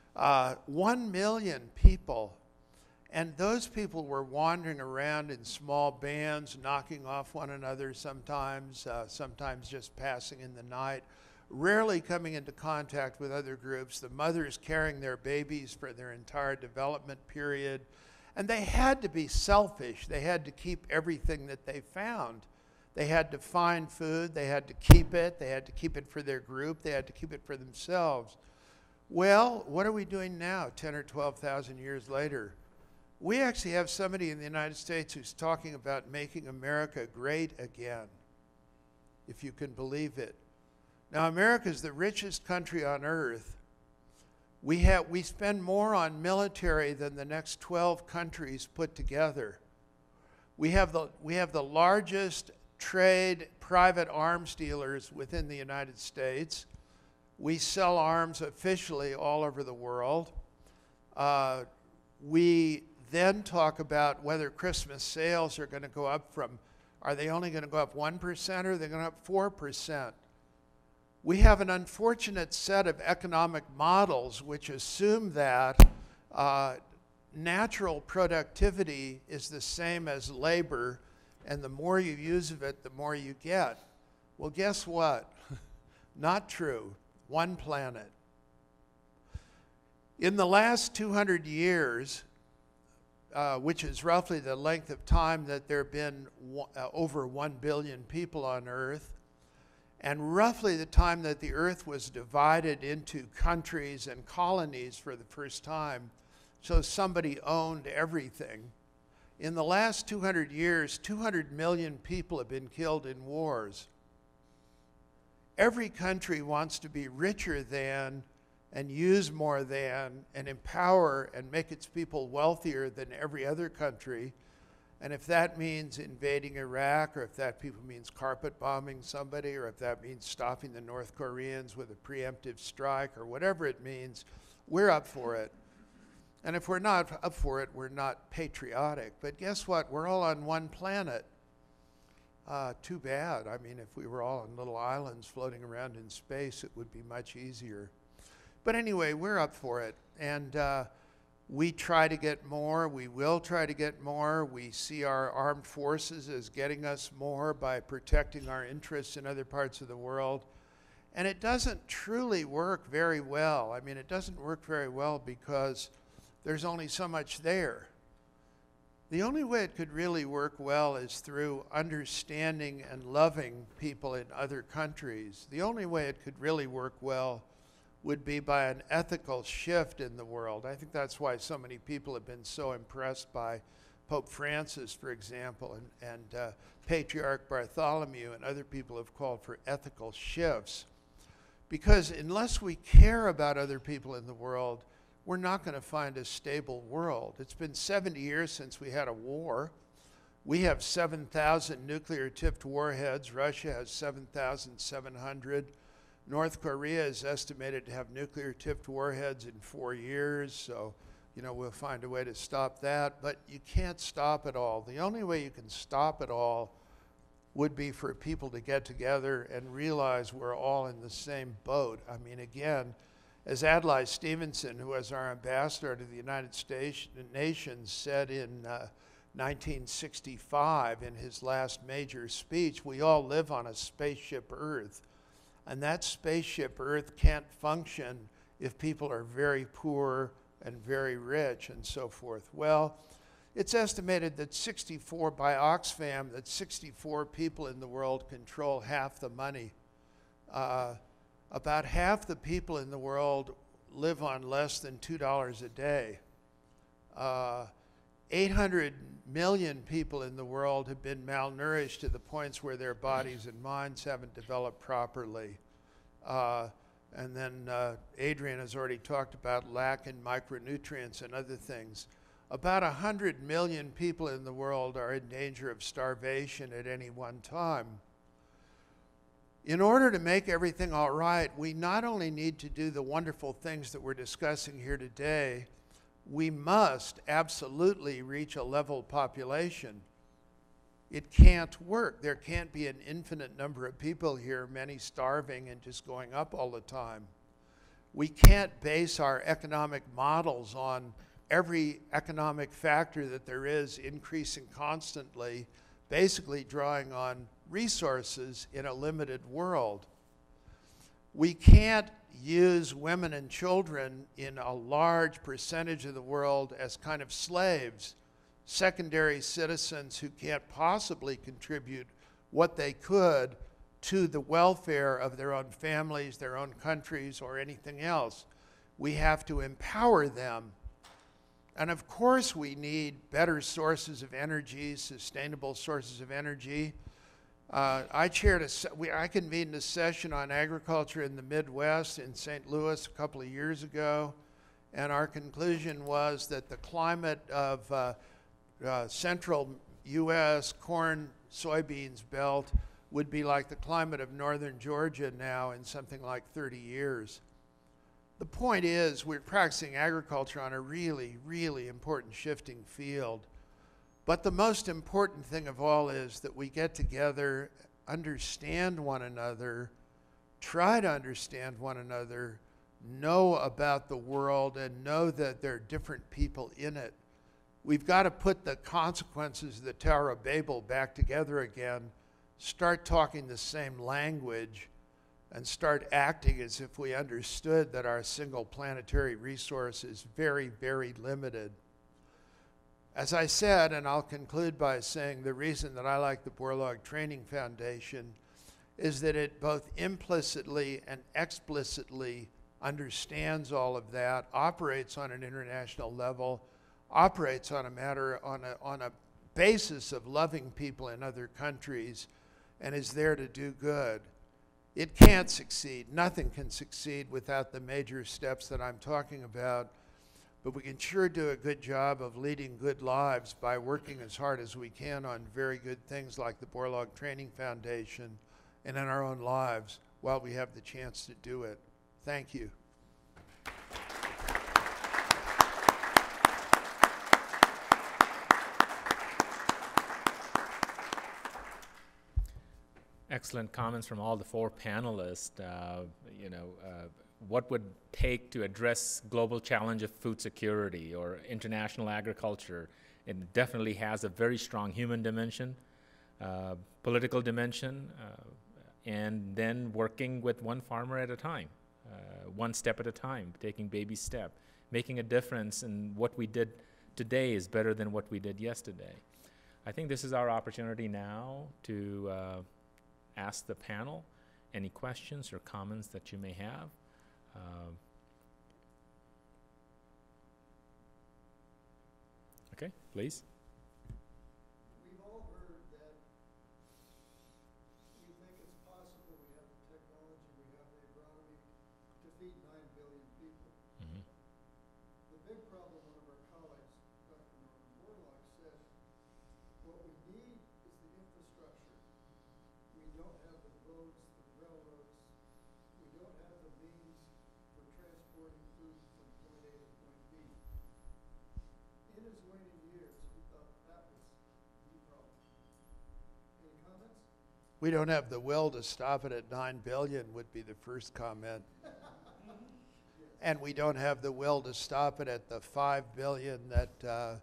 1 million people. And those people were wandering around in small bands, knocking off one another sometimes, sometimes just passing in the night, rarely coming into contact with other groups, the mothers carrying their babies for their entire development period. And they had to be selfish. They had to keep everything that they found. They had to find food. They had to keep it. They had to keep it for their group. They had to keep it for themselves. Well, what are we doing now, 10 or 12,000 years later? We actually have somebody in the United States who's talking about making America great again, if you can believe it. Now, America is the richest country on earth. We spend more on military than the next 12 countries put together. We have the largest trade private arms dealers within the United States. We sell arms officially all over the world. We then talk about whether Christmas sales are going to go up from, are they only going to go up 1% or are they going to go up 4%? We have an unfortunate set of economic models which assume that natural productivity is the same as labor, and the more you use of it, the more you get. Well, guess what? Not true. One planet. In the last 200 years, which is roughly the length of time that there have been over 1 billion people on Earth, and roughly the time that the Earth was divided into countries and colonies for the first time, so somebody owned everything. In the last 200 years, 200 million people have been killed in wars. Every country wants to be richer than, and use more than, and empower and make its people wealthier than every other country. And if that means invading Iraq, or if that means carpet bombing somebody, or if that means stopping the North Koreans with a preemptive strike, or whatever it means, we're up for it. And if we're not up for it, we're not patriotic. But guess what? We're all on one planet. Too bad. I mean, if we were all on little islands floating around in space, it would be much easier. But anyway, we're up for it. And we try to get more. We will try to get more. We see our armed forces as getting us more by protecting our interests in other parts of the world. And it doesn't truly work very well. I mean, it doesn't work very well because there's only so much there. The only way it could really work well is through understanding and loving people in other countries. The only way it could really work well would be by an ethical shift in the world. I think that's why so many people have been so impressed by Pope Francis, for example, and Patriarch Bartholomew and other people have called for ethical shifts. Because unless we care about other people in the world, we're not going to find a stable world. It's been 70 years since we had a war. We have 7,000 nuclear-tipped warheads. Russia has 7,700. North Korea is estimated to have nuclear-tipped warheads in 4 years, so we'll find a way to stop that. But you can't stop it all. The only way you can stop it all would be for people to get together and realize we're all in the same boat. I mean, again, as Adlai Stevenson, who was our ambassador to the United Nations, said in 1965 in his last major speech, we all live on a spaceship Earth. And that spaceship Earth can't function if people are very poor and very rich and so forth. Well, it's estimated that by Oxfam, that 64 people in the world control half the money. About half the people in the world live on less than $2 a day. 800 million people in the world have been malnourished to the points where their bodies and minds haven't developed properly. And then Adrian has already talked about lack in micronutrients and other things. About 100 million people in the world are in danger of starvation at any one time. In order to make everything all right, we not only need to do the wonderful things that we're discussing here today, we must absolutely reach a level population. It can't work. There can't be an infinite number of people here, many starving and just going up all the time. We can't base our economic models on every economic factor that there is increasing constantly, basically drawing on resources in a limited world. We can't use women and children in a large percentage of the world as kind of slaves, secondary citizens who can't possibly contribute what they could to the welfare of their own families, their own countries, or anything else. We have to empower them. And of course we need better sources of energy, sustainable sources of energy. I convened a session on agriculture in the Midwest in St. Louis a couple of years ago, and our conclusion was that the climate of central U.S. corn, soybeans belt would be like the climate of northern Georgia now in something like 30 years. The point is, we're practicing agriculture on a really, really important shifting field. But the most important thing of all is that we get together, understand one another, try to understand one another, know about the world and know that there are different people in it. We've got to put the consequences of the Tower of Babel back together again, start talking the same language, and start acting as if we understood that our single planetary resource is very, very limited. As I said, and I'll conclude by saying the reason that I like the Borlaug Training Foundation is that it both implicitly and explicitly understands all of that, operates on an international level, operates on a basis of loving people in other countries, and is there to do good. It can't succeed. Nothing can succeed without the major steps that I'm talking about. But we can sure do a good job of leading good lives by working as hard as we can on very good things like the Borlaug Training Foundation and in our own lives while we have the chance to do it. Thank you. Excellent comments from all the four panelists. What would take to address global challenge of food security or international agriculture? It definitely has a very strong human dimension, political dimension, and then working with one farmer at a time, one step at a time, taking baby step, making a difference in what we did today is better than what we did yesterday. I think this is our opportunity now to ask the panel any questions or comments that you may have. Okay, please. We've all heard that we think it's possible, we have the technology, we have the agronomy to feed 9 billion people. Mm-hmm. The big problem, one of our colleagues, Dr. Borlaug, said, what we need is the infrastructure. We don't have the roads, the railroads, we don't have the means for transporting food from point A to point B. In his waning years, he thought that was the problem. Any comments? We don't have the will to stop it at 9 billion would be the first comment. And we don't have the will to stop it at the 5 billion that,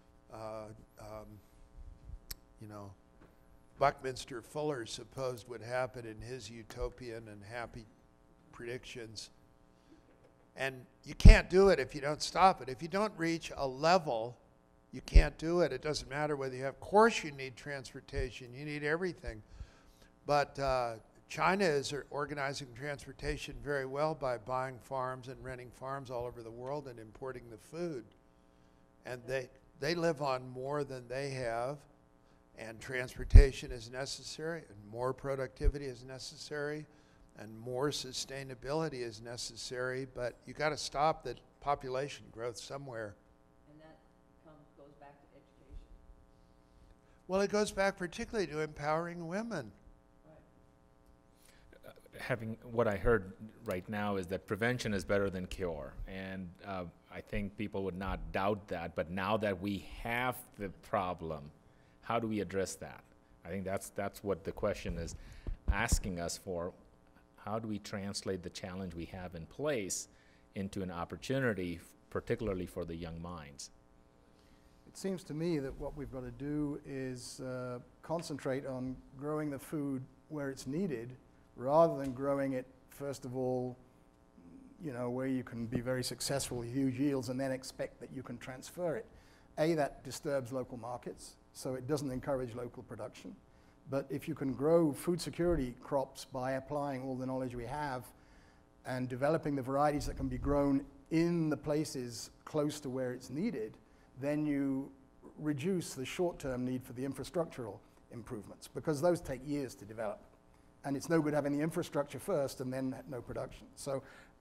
Buckminster Fuller supposed would happen in his utopian and happy predictions. And you can't do it if you don't stop it. If you don't reach a level, you can't do it. It doesn't matter whether you have, of course you need transportation, you need everything. But China is organizing transportation very well by buying farms and renting farms all over the world and importing the food. And they live on more than they have, and transportation is necessary, and more productivity is necessary, and more sustainability is necessary, but you got to stop the population growth somewhere. And that goes back to education. Well, it goes back particularly to empowering women. Having what I heard right now is that prevention is better than cure, and I think people would not doubt that. But now that we have the problem, how do we address that? I think that's what the question is asking us for. How do we translate the challenge we have in place into an opportunity, particularly for the young minds? It seems to me that what we've got to do is concentrate on growing the food where it's needed, rather than growing it, first of all, where you can be very successful with huge yields and then expect that you can transfer it. That disturbs local markets, so it doesn't encourage local production. But if you can grow food security crops by applying all the knowledge we have and developing the varieties that can be grown in the places close to where it's needed, then you reduce the short-term need for the infrastructural improvements, because those take years to develop. And it's no good having the infrastructure first and then no production. So,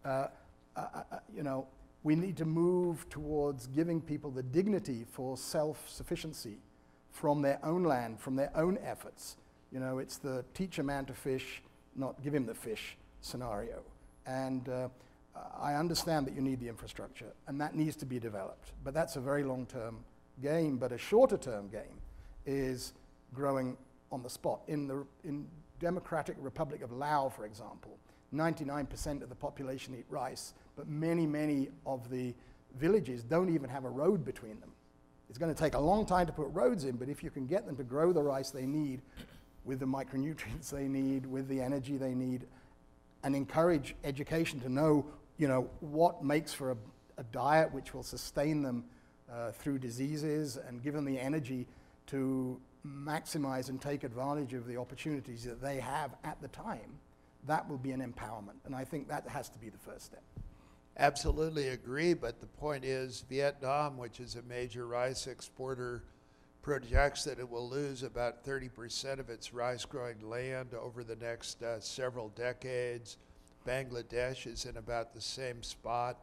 we need to move towards giving people the dignity for self-sufficiency from their own land, from their own efforts. It's the teach a man to fish, not give him the fish scenario. And I understand that you need the infrastructure, and that needs to be developed. But that's a very long-term game. But a shorter-term game is growing on the spot. In Democratic Republic of Laos, for example, 99% of the population eat rice, but many, many of the villages don't even have a road between them. It's going to take a long time to put roads in, but if you can get them to grow the rice they need with the micronutrients they need, with the energy they need, and encourage education to know, what makes for a diet which will sustain them through diseases and give them the energy to maximize and take advantage of the opportunities that they have at the time, that will be an empowerment. And I think that has to be the first step. Absolutely agree, but the point is Vietnam, which is a major rice exporter, projects that it will lose about 30% of its rice growing land over the next several decades. Bangladesh is in about the same spot.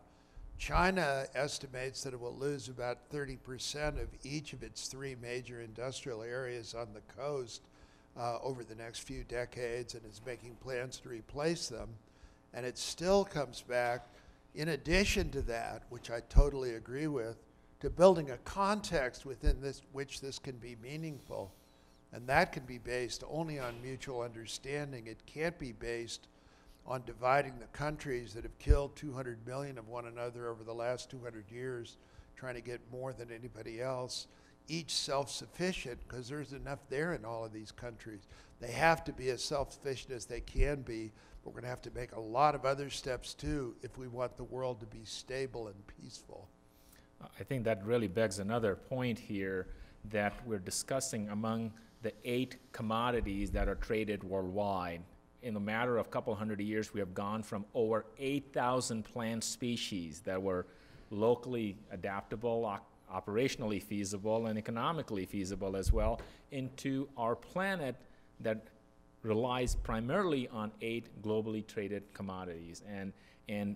China estimates that it will lose about 30% of each of its 3 major industrial areas on the coast over the next few decades, and is making plans to replace them. And it still comes back, in addition to that, which I totally agree with, to building a context within which this can be meaningful. And that can be based only on mutual understanding. It can't be based on dividing the countries that have killed 200 million of one another over the last 200 years, trying to get more than anybody else, each self-sufficient, because there's enough there in all of these countries. They have to be as self-sufficient as they can be, but we're going to have to make a lot of other steps too if we want the world to be stable and peaceful. I think that really begs another point here that we're discussing among the 8 commodities that are traded worldwide. In a matter of a couple hundred years, we have gone from over 8,000 plant species that were locally adaptable, operationally feasible, and economically feasible as well, into our planet that relies primarily on 8 globally traded commodities. And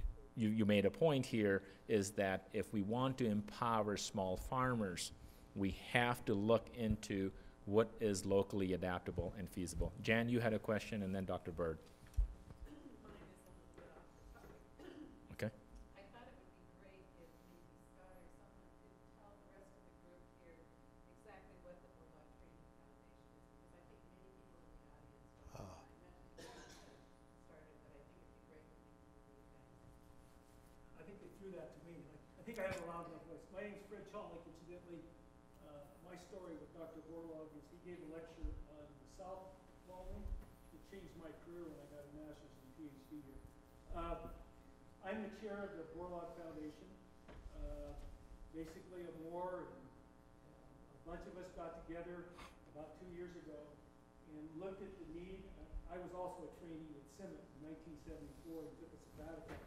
you made a point here, is that if we want to empower small farmers, we have to look into what is locally adaptable and feasible. Jan, you had a question, and then Dr. Bird. Okay. I thought it would be great if maybe Scott or someone could tell the rest of the group here exactly what the Borlaug Training Foundation is, because I think many people in the audience don't know. I mentioned it when I started, but I think it'd be great if we could hear you guys. I think they threw that to me. I think I have a loud enough voice. My name is Fred Chalmik, incidentally. My story with Dr. Borlaug is he gave a lecture on the South Laube. It changed my career when I got a master's and PhD here. I'm the chair of the Borlaug Foundation. Basically, Amor and a bunch of us got together about 2 years ago and looked at the need. I was also a trainee at Sept in 1974 and took a sabbatical.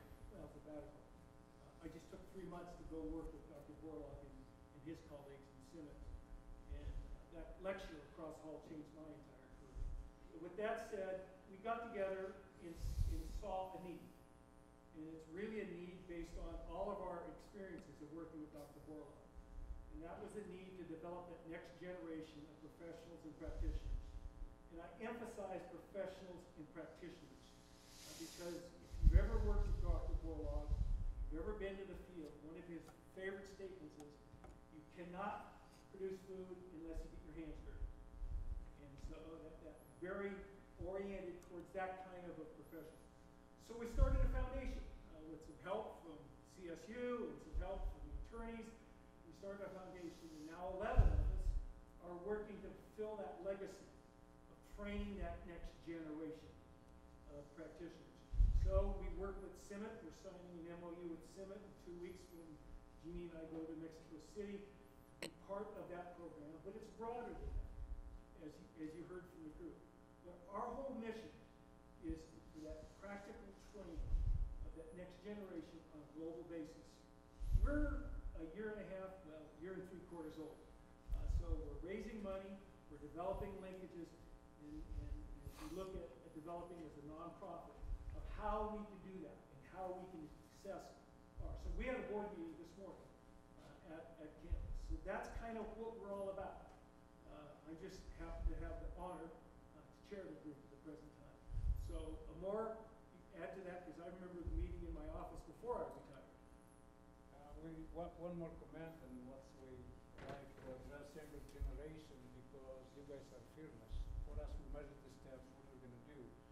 I just took 3 months to go work with Dr. Borlaug and his colleagues in Sept. And that lecture across hall changed my entire career. With that said, we got together and saw a need. And it's really a need based on all of our experiences of working with Dr. Borlaug. And that was a need to develop that next generation of professionals and practitioners. And I emphasize professionals and practitioners because if you've ever worked with Dr. Borlaug, if you've ever been to the field, one of his favorite statements is, you cannot produce food unless you get your hands dirty. And so that very oriented towards that kind of a profession. So we started a foundation with some help from CSU and some help from attorneys. We started a foundation, and now 11 of us are working to fulfill that legacy of training that next generation of practitioners. So we work with Sept. We're signing an MOU with Sept in 2 weeks when Jeanie and I go to Mexico City. Part of that program, but it's broader than that, as you heard from the group. But our whole mission is for that practical training of that next generation on a global basis. We're a year and a half, well, a year and 3/4 old. So we're raising money, we're developing linkages, and as we look at developing as a nonprofit of how we can do that and how we can assess our. So we had a board meeting this morning at campus. So that's kind of what we're all about. I just happen to have the honor to chair the group at the present time. So Amor, add to that, because I remember the meeting in my office before I retired. One more comment on what we like to address every generation, because you guys are fearless. For us, we measure the steps, what we're going to do.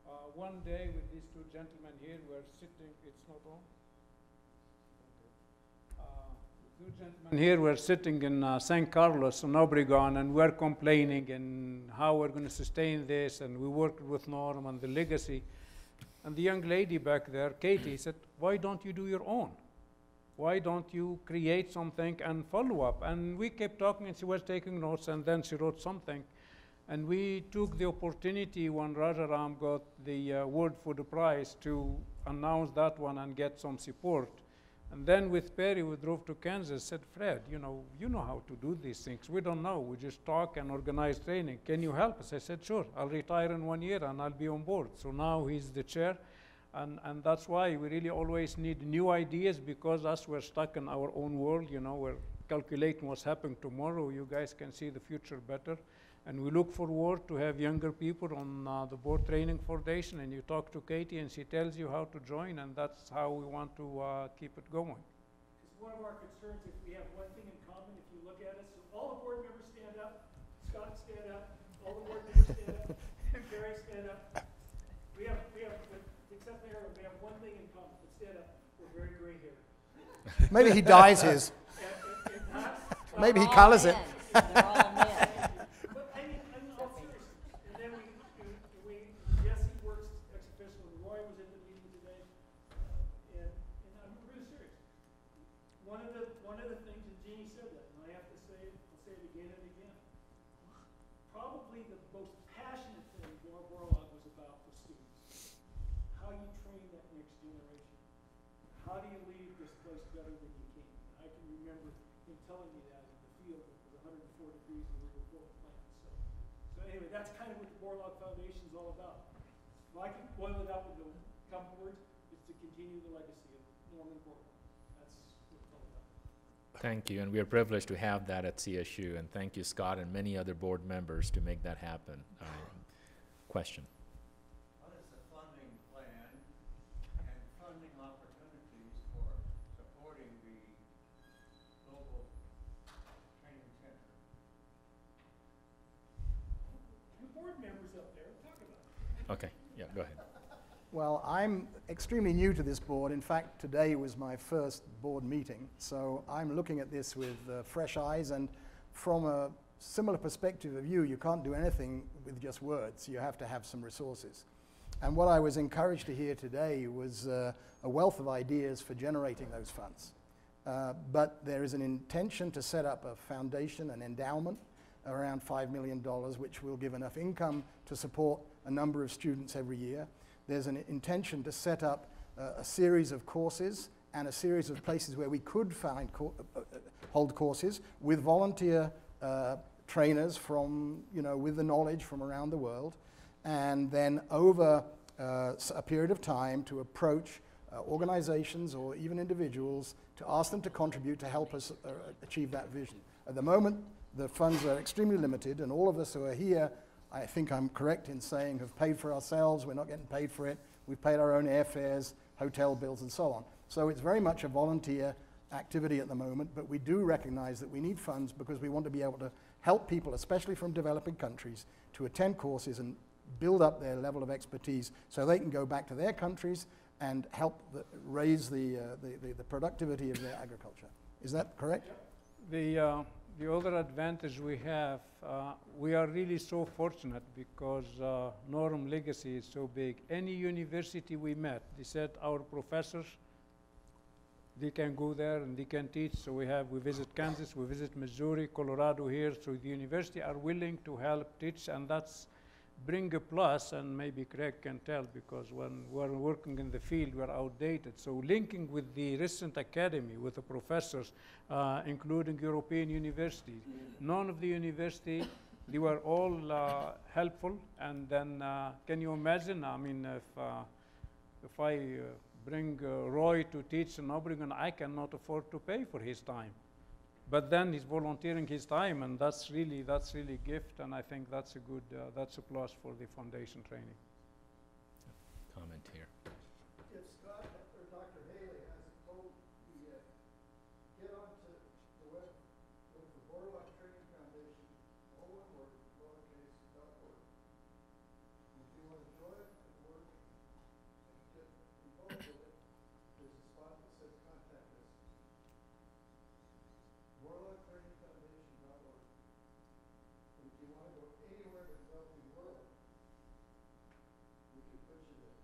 One day with these two gentlemen here, we're sitting, it's not on? Two gentlemen here, we're sitting in San Carlos in Obregon, and we're complaining and how we're going to sustain this, and we worked with Norm on the legacy. And the young lady back there, Katie, said, why don't you do your own? Why don't you create something and follow up? And we kept talking, and she was taking notes, and then she wrote something. And we took the opportunity when Rajaram got the World Food Prize to announce that one and get some support. And then with Perry, we drove to Kansas, said, Fred, you know how to do these things. We don't know. We just talk and organize training. Can you help us? I said, sure. I'll retire in 1 year, and I'll be on board. So now he's the chair. And that's why we really always need new ideas, because us, we're stuck in our own world. We're calculating what's happening tomorrow. You guys can see the future better. And we look forward to have younger people on the Borlaug Training Foundation, and you talk to Katie, and she tells you how to join, and that's how we want to keep it going. It's one of our concerns, if we have one thing in common, if you look at us, all the board members stand up, Scott stand up, all the board members stand up, and Barry stand up. We have, except Aaron, we have one thing in common. Let's stand up. We're very gray hair. Maybe he dyes his. Maybe he colors it. They're all men. One of the things, and Jeanie said that, and I have to say it, I'll say it again and again. Probably the most passionate thing Borlaug was about for students. How you train that next generation. How do you leave this place better than you came? And I can remember him telling me that in the field. It was 104 degrees and we were full of plants. So anyway, that's kind of what the Borlaug Foundation is all about. If I can boil it up into a couple words, it's to continue the legacy of Norman Borlaug. That's what it's all about. Thank you, and we are privileged to have that at CSU, and thank you, Scott, and many other board members to make that happen. Question? What is the funding plan and funding opportunities for supporting the local training center? The board members up there, talk about it. Okay, yeah, go ahead. Well, I'm extremely new to this board. In fact, today was my first board meeting. So I'm looking at this with fresh eyes, and from a similar perspective of you can't do anything with just words. You have to have some resources. And what I was encouraged to hear today was a wealth of ideas for generating those funds. But there is an intention to set up a foundation, an endowment, around $5 million, which will give enough income to support a number of students every year. There's an intention to set up a series of courses and a series of places where we could find hold courses with volunteer trainers from, with the knowledge from around the world, and then over a period of time to approach organizations or even individuals to ask them to contribute to help us achieve that vision. At the moment, the funds are extremely limited, and all of us who are here, I think I'm correct in saying, have paid for ourselves. We're not getting paid for it. We've paid our own airfares, hotel bills, and so on. So it's very much a volunteer activity at the moment, but we do recognize that we need funds because we want to be able to help people, especially from developing countries, to attend courses and build up their level of expertise so they can go back to their countries and help raise the productivity of their agriculture. Is that correct? The other advantage we have, we are really so fortunate because Norm legacy is so big. Any university we met, they said our professors, they can go there and they can teach. So we visit Kansas, we visit Missouri, Colorado here. So the university are willing to help teach, and that's bring a plus, and maybe Craig can tell because when we're working in the field, we're outdated. So linking with the recent academy, with the professors, including European universities, none of the university, they were all helpful. And then can you imagine, I mean, if I bring Roy to teach in Oregon, I cannot afford to pay for his time. But then he's volunteering his time, and that's really a gift, and I think that's a good, that's a plus for the foundation training. Comment here. If Scott or Dr. Haley has a code, get onto the web, look for Borlaug Training Foundation, all one word, lowercase.org. If you want to join the board, BorlaugTrainingFoundation.org. And if you want to go anywhere in the developing world, we can put you there.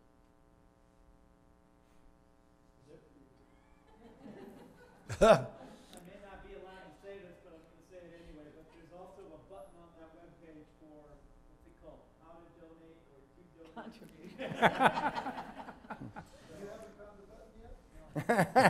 Zip for you. I may not be allowed to say this, but I'm going to say it anyway. But there's also a button on that webpage for what's it called? How to donate or to donate. Contribute. You haven't found the button yet? I have a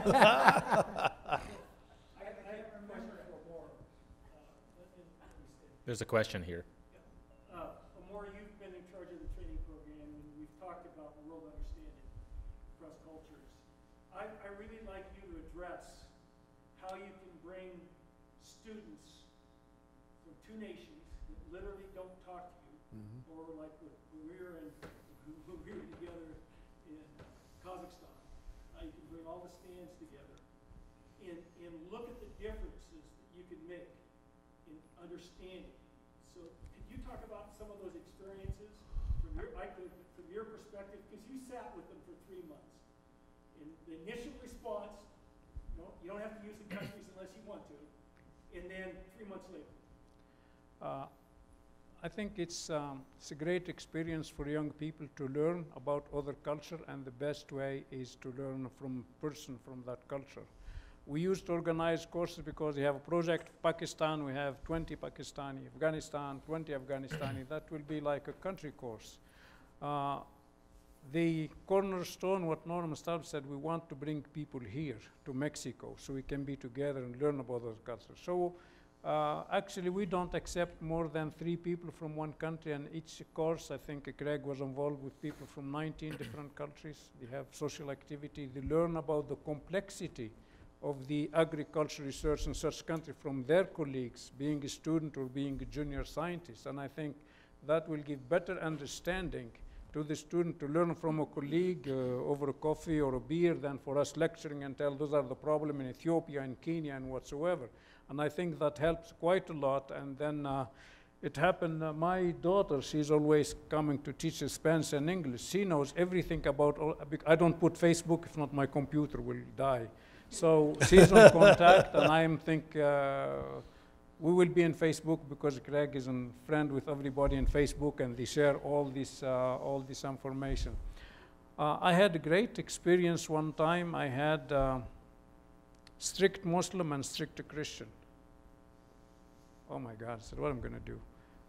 question for Amor. Let me say. There's a question here. Amor, you've been in charge of the training program, and we've talked about world understanding across cultures. I really like you to address how you can bring students from two nations that literally don't talk to you, or like when we were together in Kazakhstan, how you can bring all the stands together and look at the differences that you can make in understanding. So could you talk about some of those experiences from your perspective, because you sat with them for 3 months. And the initial response, you don't have to use the countries unless you want to, and then 3 months later. I think it's a great experience for young people to learn about other culture, and the best way is to learn from person from that culture. We used to organize courses because we have a project Pakistan, we have 20 Pakistani, Afghanistan, 20 Afghanistani. That will be like a country course. The cornerstone, what Norman Starr said, we want to bring people here to Mexico so we can be together and learn about other cultures. So actually we don't accept more than 3 people from one country, and each course, I think Craig was involved with people from 19 different countries. They have social activity. They learn about the complexity of the agriculture research in such country from their colleagues, being a student or being a junior scientist. And I think that will give better understanding to the student to learn from a colleague over a coffee or a beer than for us lecturing and tell those are the problem in Ethiopia and Kenya and whatsoever. And I think that helps quite a lot. And then it happened, my daughter, she's always coming to teach Spanish and English. She knows everything about, I don't put Facebook, if not my computer will die. So she's on contact, and I think we will be in Facebook because Craig is a friend with everybody in Facebook, and they share all this information. I had a great experience one time. I had strict Muslim and strict Christian. Oh my God, I said, what am I going to do?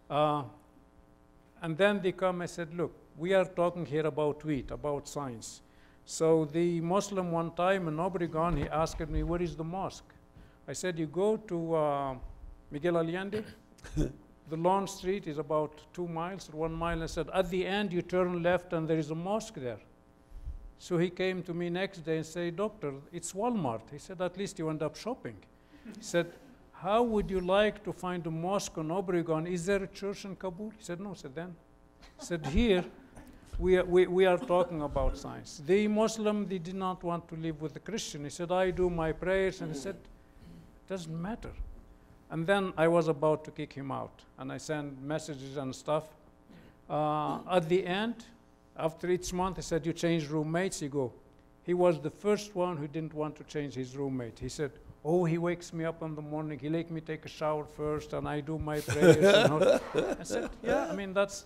And then they come, I said, look, we are talking here about wheat, about science. So the Muslim one time in Obregon, he asked me, where is the mosque? I said, you go to Miguel Allende. The long street is about 2 miles or 1 mile. I said, at the end, you turn left and there is a mosque there. So he came to me next day and said, doctor, it's Walmart. He said, at least you end up shopping. He said, how would you like to find a mosque in Obregon? Is there a church in Kabul? He said, no. I said, then. He said, here, we are talking about science. The Muslim, they did not want to live with the Christian. He said, I do my prayers. And he said, it doesn't matter. And then I was about to kick him out. And I sent messages and stuff. At the end, after each month, I said, you changed roommates? He go, he was the first one who didn't want to change his roommate. He said, oh, he wakes me up in the morning. He let me take a shower first, and I do my prayers. I said, yeah, I mean, that's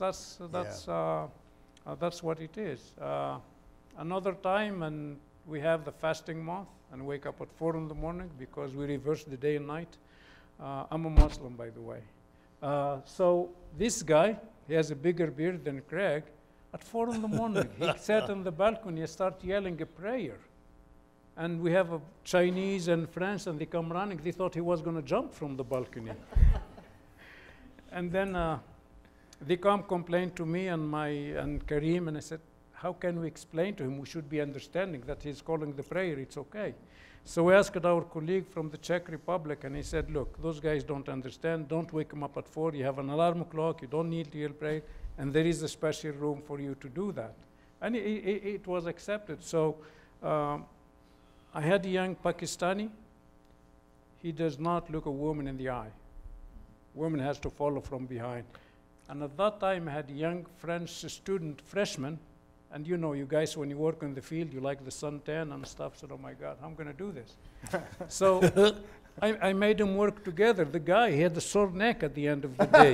what it is. Another time, and we have the fasting month, and wake up at 4 in the morning because we reverse the day and night. I'm a Muslim, by the way. So this guy, he has a bigger beard than Craig. At 4 in the morning, he sat on the balcony and started yelling a prayer. And we have a Chinese and French, and they come running. They thought he was going to jump from the balcony. And then they come complain to me and Kareem, and I said, how can we explain to him? We should be understanding that he's calling the prayer. It's okay. So we asked our colleague from the Czech Republic, and he said, look, those guys don't understand. Don't wake them up at 4. You have an alarm clock. You don't need to yell prayer. And there is a special room for you to do that. And it was accepted. So I had a young Pakistani. He does not look a woman in the eye. Woman has to follow from behind. And at that time, I had a young French student, freshman. And you know, you guys, when you work in the field, you like the suntan and stuff. So, oh my God, I'm going to do this. So I made them work together. The guy, he had a sore neck at the end of the day.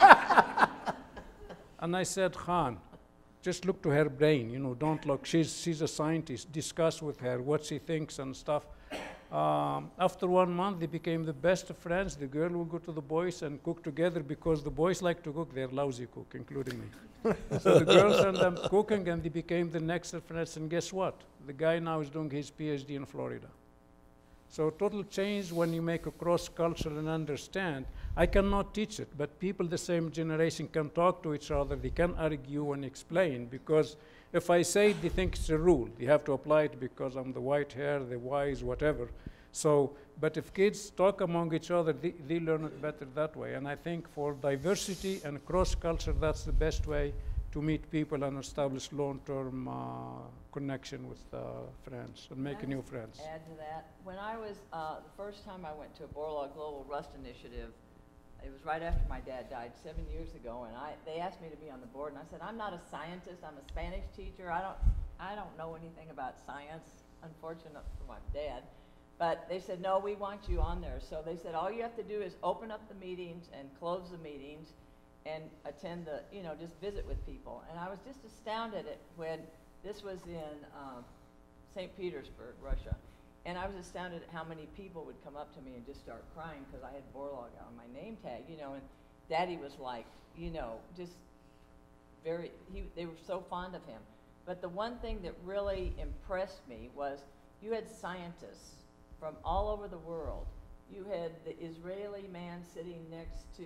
And I said, Khan, just look to her brain, you know, don't look. She's a scientist. Discuss with her what she thinks and stuff. After 1 month, they became the best of friends. The girl would go to the boys and cook together because the boys like to cook. They're lousy cook, including me. So the girls and them cooking, and they became the next friends. And guess what? The guy now is doing his PhD in Florida. So total change when you make a cross-culture and understand. I cannot teach it, but people the same generation can talk to each other. They can argue and explain, because if I say it, they think it's a rule. They have to apply it because I'm the white hair, the wise, whatever. So, but if kids talk among each other, they learn it better that way. And I think for diversity and cross-culture, that's the best way to meet people and establish long-term connection with friends and make new friends. Add to that, when I was, the first time I went to a Borlaug Global Rust Initiative, it was right after my dad died 7 years ago, and they asked me to be on the board, and I said, I'm not a scientist, I'm a Spanish teacher, I don't know anything about science, unfortunate for my dad. But they said, no, we want you on there. So they said, all you have to do is open up the meetings and close the meetings and attend the, you know, just visit with people. And I was just astounded at when this was in St. Petersburg, Russia. And I was astounded at how many people would come up to me and just start crying because I had Borlaug on my name tag, you know, and Daddy was like, you know, just very, they were so fond of him. But the one thing that really impressed me was you had scientists from all over the world. You had the Israeli man sitting next to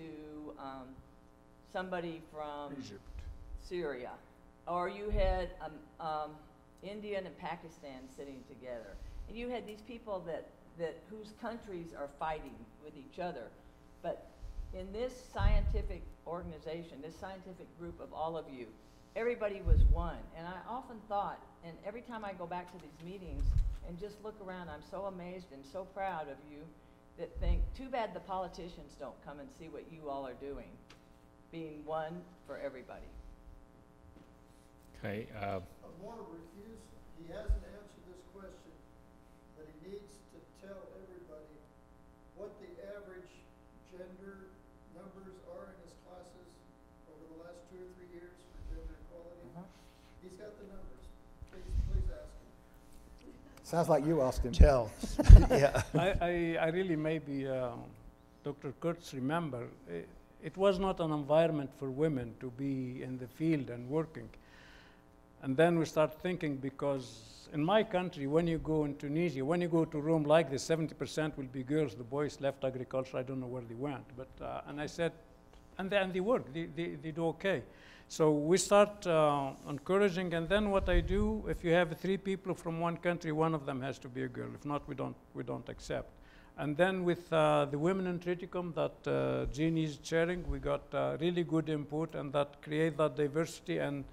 somebody from Egypt, Syria, or you had India and Pakistan sitting together. And you had these people that whose countries are fighting with each other. But in this scientific organization, this scientific group of all of you, everybody was one. And I often thought, and every time I go back to these meetings and just look around, I'm so amazed and so proud of you that think, too bad the politicians don't come and see what you all are doing, being one for everybody. Okay. Amor refused, he hasn't answered this question, but he needs to tell everybody what the average gender numbers are in his classes over the last 2 or 3 years for gender equality. He's got the numbers. Please ask him. Sounds like you asked him. Tell. Yeah. I really maybe, Dr. Kurtz, remember, it was not an environment for women to be in the field and working. And then we start thinking, because in my country, when you go in Tunisia, when you go to a room like this, 70% will be girls. The boys left agriculture. I don't know where they went. But, and I said, and they work. They do okay. So we start encouraging, and then what I do, if you have 3 people from one country, one of them has to be a girl. If not, we don't accept. And then with the women in Triticum that Jeanie is chairing, we got really good input, and that create that diversity. And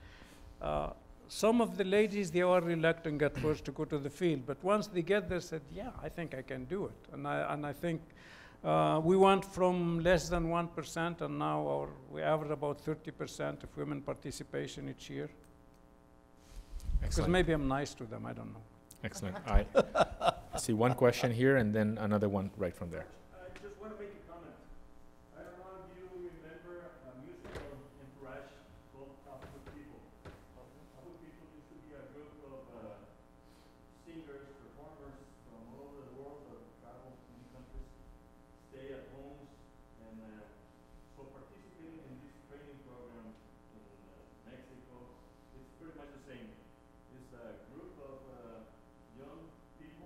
some of the ladies, they are reluctant at first to go to the field, but once they get there, said, yeah, I think I can do it. And I think we went from less than 1%, and now we average about 30% of women participation each year. Because maybe I'm nice to them, I don't know. Excellent. I see one question here, and then another one right from there. I just want to make a comment. I don't know if you remember a musical entourage called Tropical People. Tropical People used to be a group of singers, performers from all over the world that travel to many countries, stay at homes, and so participating in this training program in Mexico, it's pretty much the same. It's a group of young people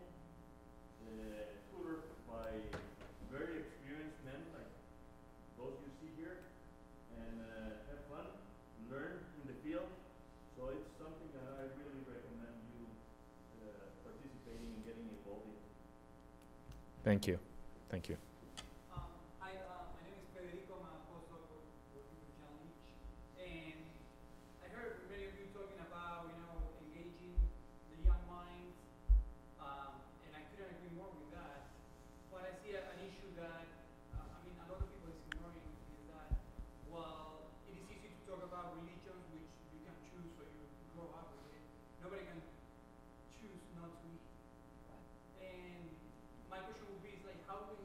tutored by very experienced men like those you see here, and have fun, learn in the field. So it's something that I really recommend you participating and getting involved in. Thank you. Thank you. Hi, my name is Federico. I'm a postdoc working with Challenge, and I heard many of you talking about, you know, engaging the young minds, and I couldn't agree more with that. But I see an issue that, I mean, a lot of people is ignoring is that while it is easy to talk about religions, which you can choose or you grow up with it, nobody can choose not to eat. And my question would be, is like, how can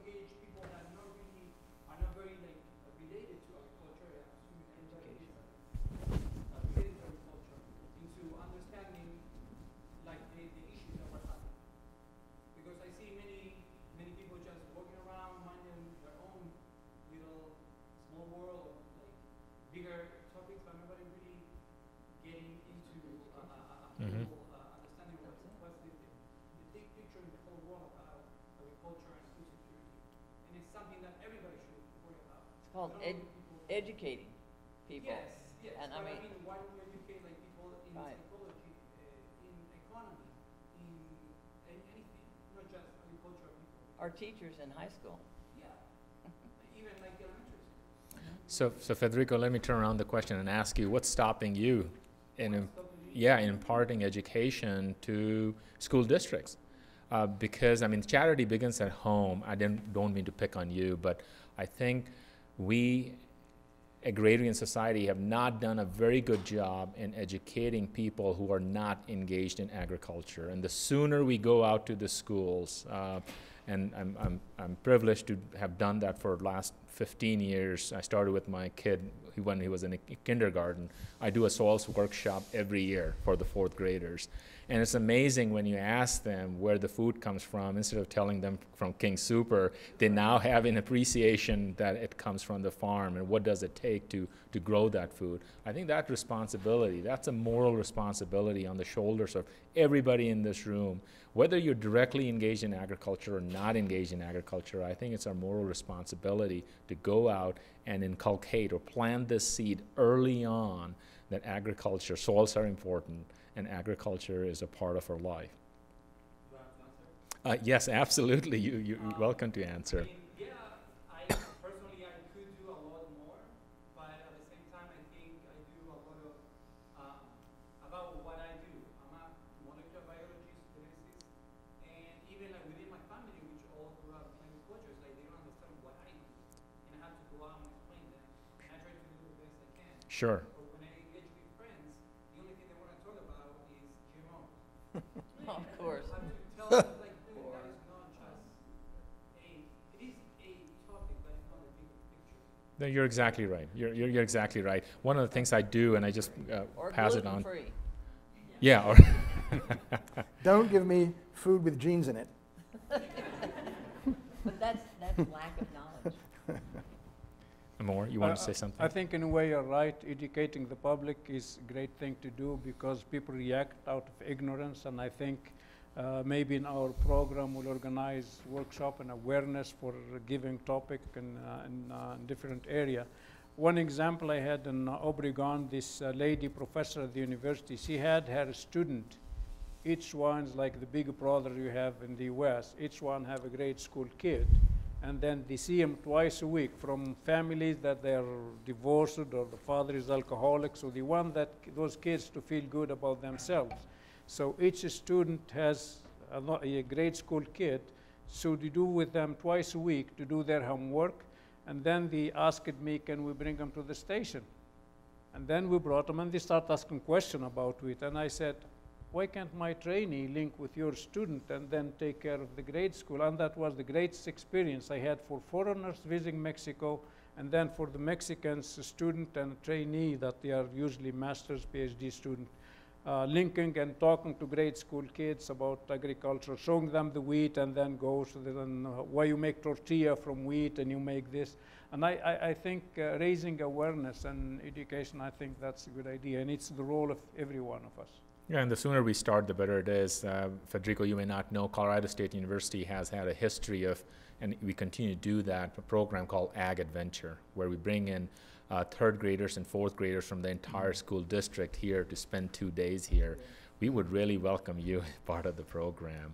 called educating people. Yes, yes. And But I mean, why don't we educate like people in Right. psychology, in economy, in anything, not just agricultural people? our teachers in high school. Yeah, even like elementary So school. Federico, let me turn around the question and ask you, what's stopping you in, in imparting education to school districts? Because, I mean, charity begins at home. I don't mean to pick on you, but I think we, agrarian society, have not done a very good job in educating people who are not engaged in agriculture. And the sooner we go out to the schools, and I'm privileged to have done that for the last 15 years. I started with my kid when he was in kindergarten. I do a soils workshop every year for the 4th graders. And it's amazing when you ask them where the food comes from, instead of telling them from King Super, they now have an appreciation that it comes from the farm and what does it take to grow that food. I think that responsibility, that's a moral responsibility on the shoulders of everybody in this room. Whether you're directly engaged in agriculture or not engaged in agriculture, I think it's our moral responsibility to go out and inculcate or plant this seed early on that agriculture, soils are important, and agriculture is a part of our life. Yes, absolutely. You're welcome to answer. Yeah, personally I could do a lot more, but at the same time I think I do a lot of about what I do. I'm a molecular biologist, geneticist, and even like within my family, which all grew up in agriculture, it's like they don't understand what I do, and I have to go out and explain them. And I try to do the best I can. Sure. But when I engage with friends, the only thing they want to talk about is GMO. Of course. I have to tell them, like, dude, that is not just it is a topic, but it's not a big picture. No, you're exactly right. You're exactly right. One of the things I do, and I just Or pass it on. gluten-free. Yeah. Or Don't give me food with genes in it. But that's lack of knowledge. Amor, you want to say something? I think in a way you're right. Educating the public is a great thing to do because people react out of ignorance, and I think maybe in our program we'll organize workshop and awareness for a given topic in different area. One example I had in Obregon, this lady professor at the university, she had her student. Each one's like the big brother you have in the US. Each one have a grade school kid. And then they see him twice a week from families that they're divorced or the father is alcoholic. So they want those kids to feel good about themselves. So each student has a grade school kid. So they do with them twice a week to do their homework. And then they asked me, can we bring them to the station? And then we brought them and they start asking questions about it. And I said, why can't my trainee link with your student and then take care of the grade school? And that was the greatest experience I had for foreigners visiting Mexico, and then for the Mexicans, a student and a trainee that they are usually master's, PhD student, linking and talking to grade school kids about agriculture, showing them the wheat, and then goes to why you make tortilla from wheat and you make this. And I think raising awareness and education, I think that's a good idea, and it's the role of every one of us. Yeah, and the sooner we start, the better it is. Federico, you may not know, Colorado State University has had a history of, and we continue to do that, a program called Ag Adventure, where we bring in 3rd graders and 4th graders from the entire school district here to spend 2 days here. We would really welcome you as part of the program.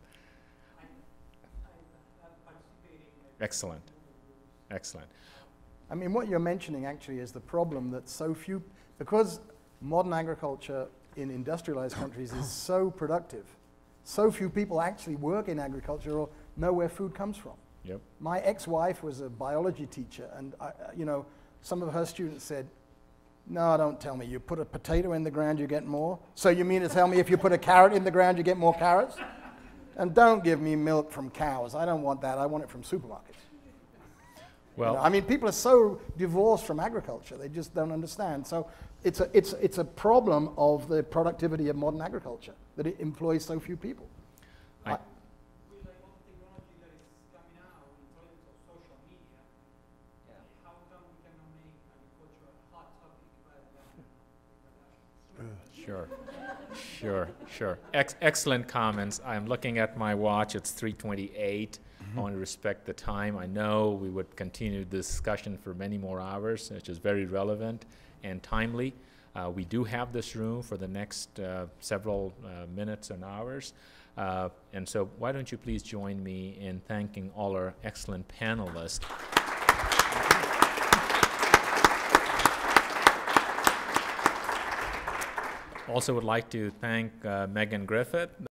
Excellent. Excellent. I mean, what you're mentioning actually is the problem that so few, because modern agriculture in industrialized countries is so productive, so few people actually work in agriculture or know where food comes from. Yep. My ex-wife was a biology teacher, and some of her students said, no, don't tell me, you put a potato in the ground, you get more? So you mean to tell me if you put a carrot in the ground, you get more carrots? And don't give me milk from cows. I don't want that. I want it from supermarkets. Well, I mean, people are so divorced from agriculture, they just don't understand. So it's a problem of the productivity of modern agriculture, that it employs so few people. With like all the technology that is coming out in terms of social media, how come we cannot make agriculture a hot topic rather than Sure. Sure, sure. Excellent comments. I'm looking at my watch. It's 3:28. I want to respect the time. I know we would continue this discussion for many more hours, which is very relevant and timely. We do have this room for the next several minutes and hours. And so why don't you please join me in thanking all our excellent panelists. Also would like to thank Megan Griffith.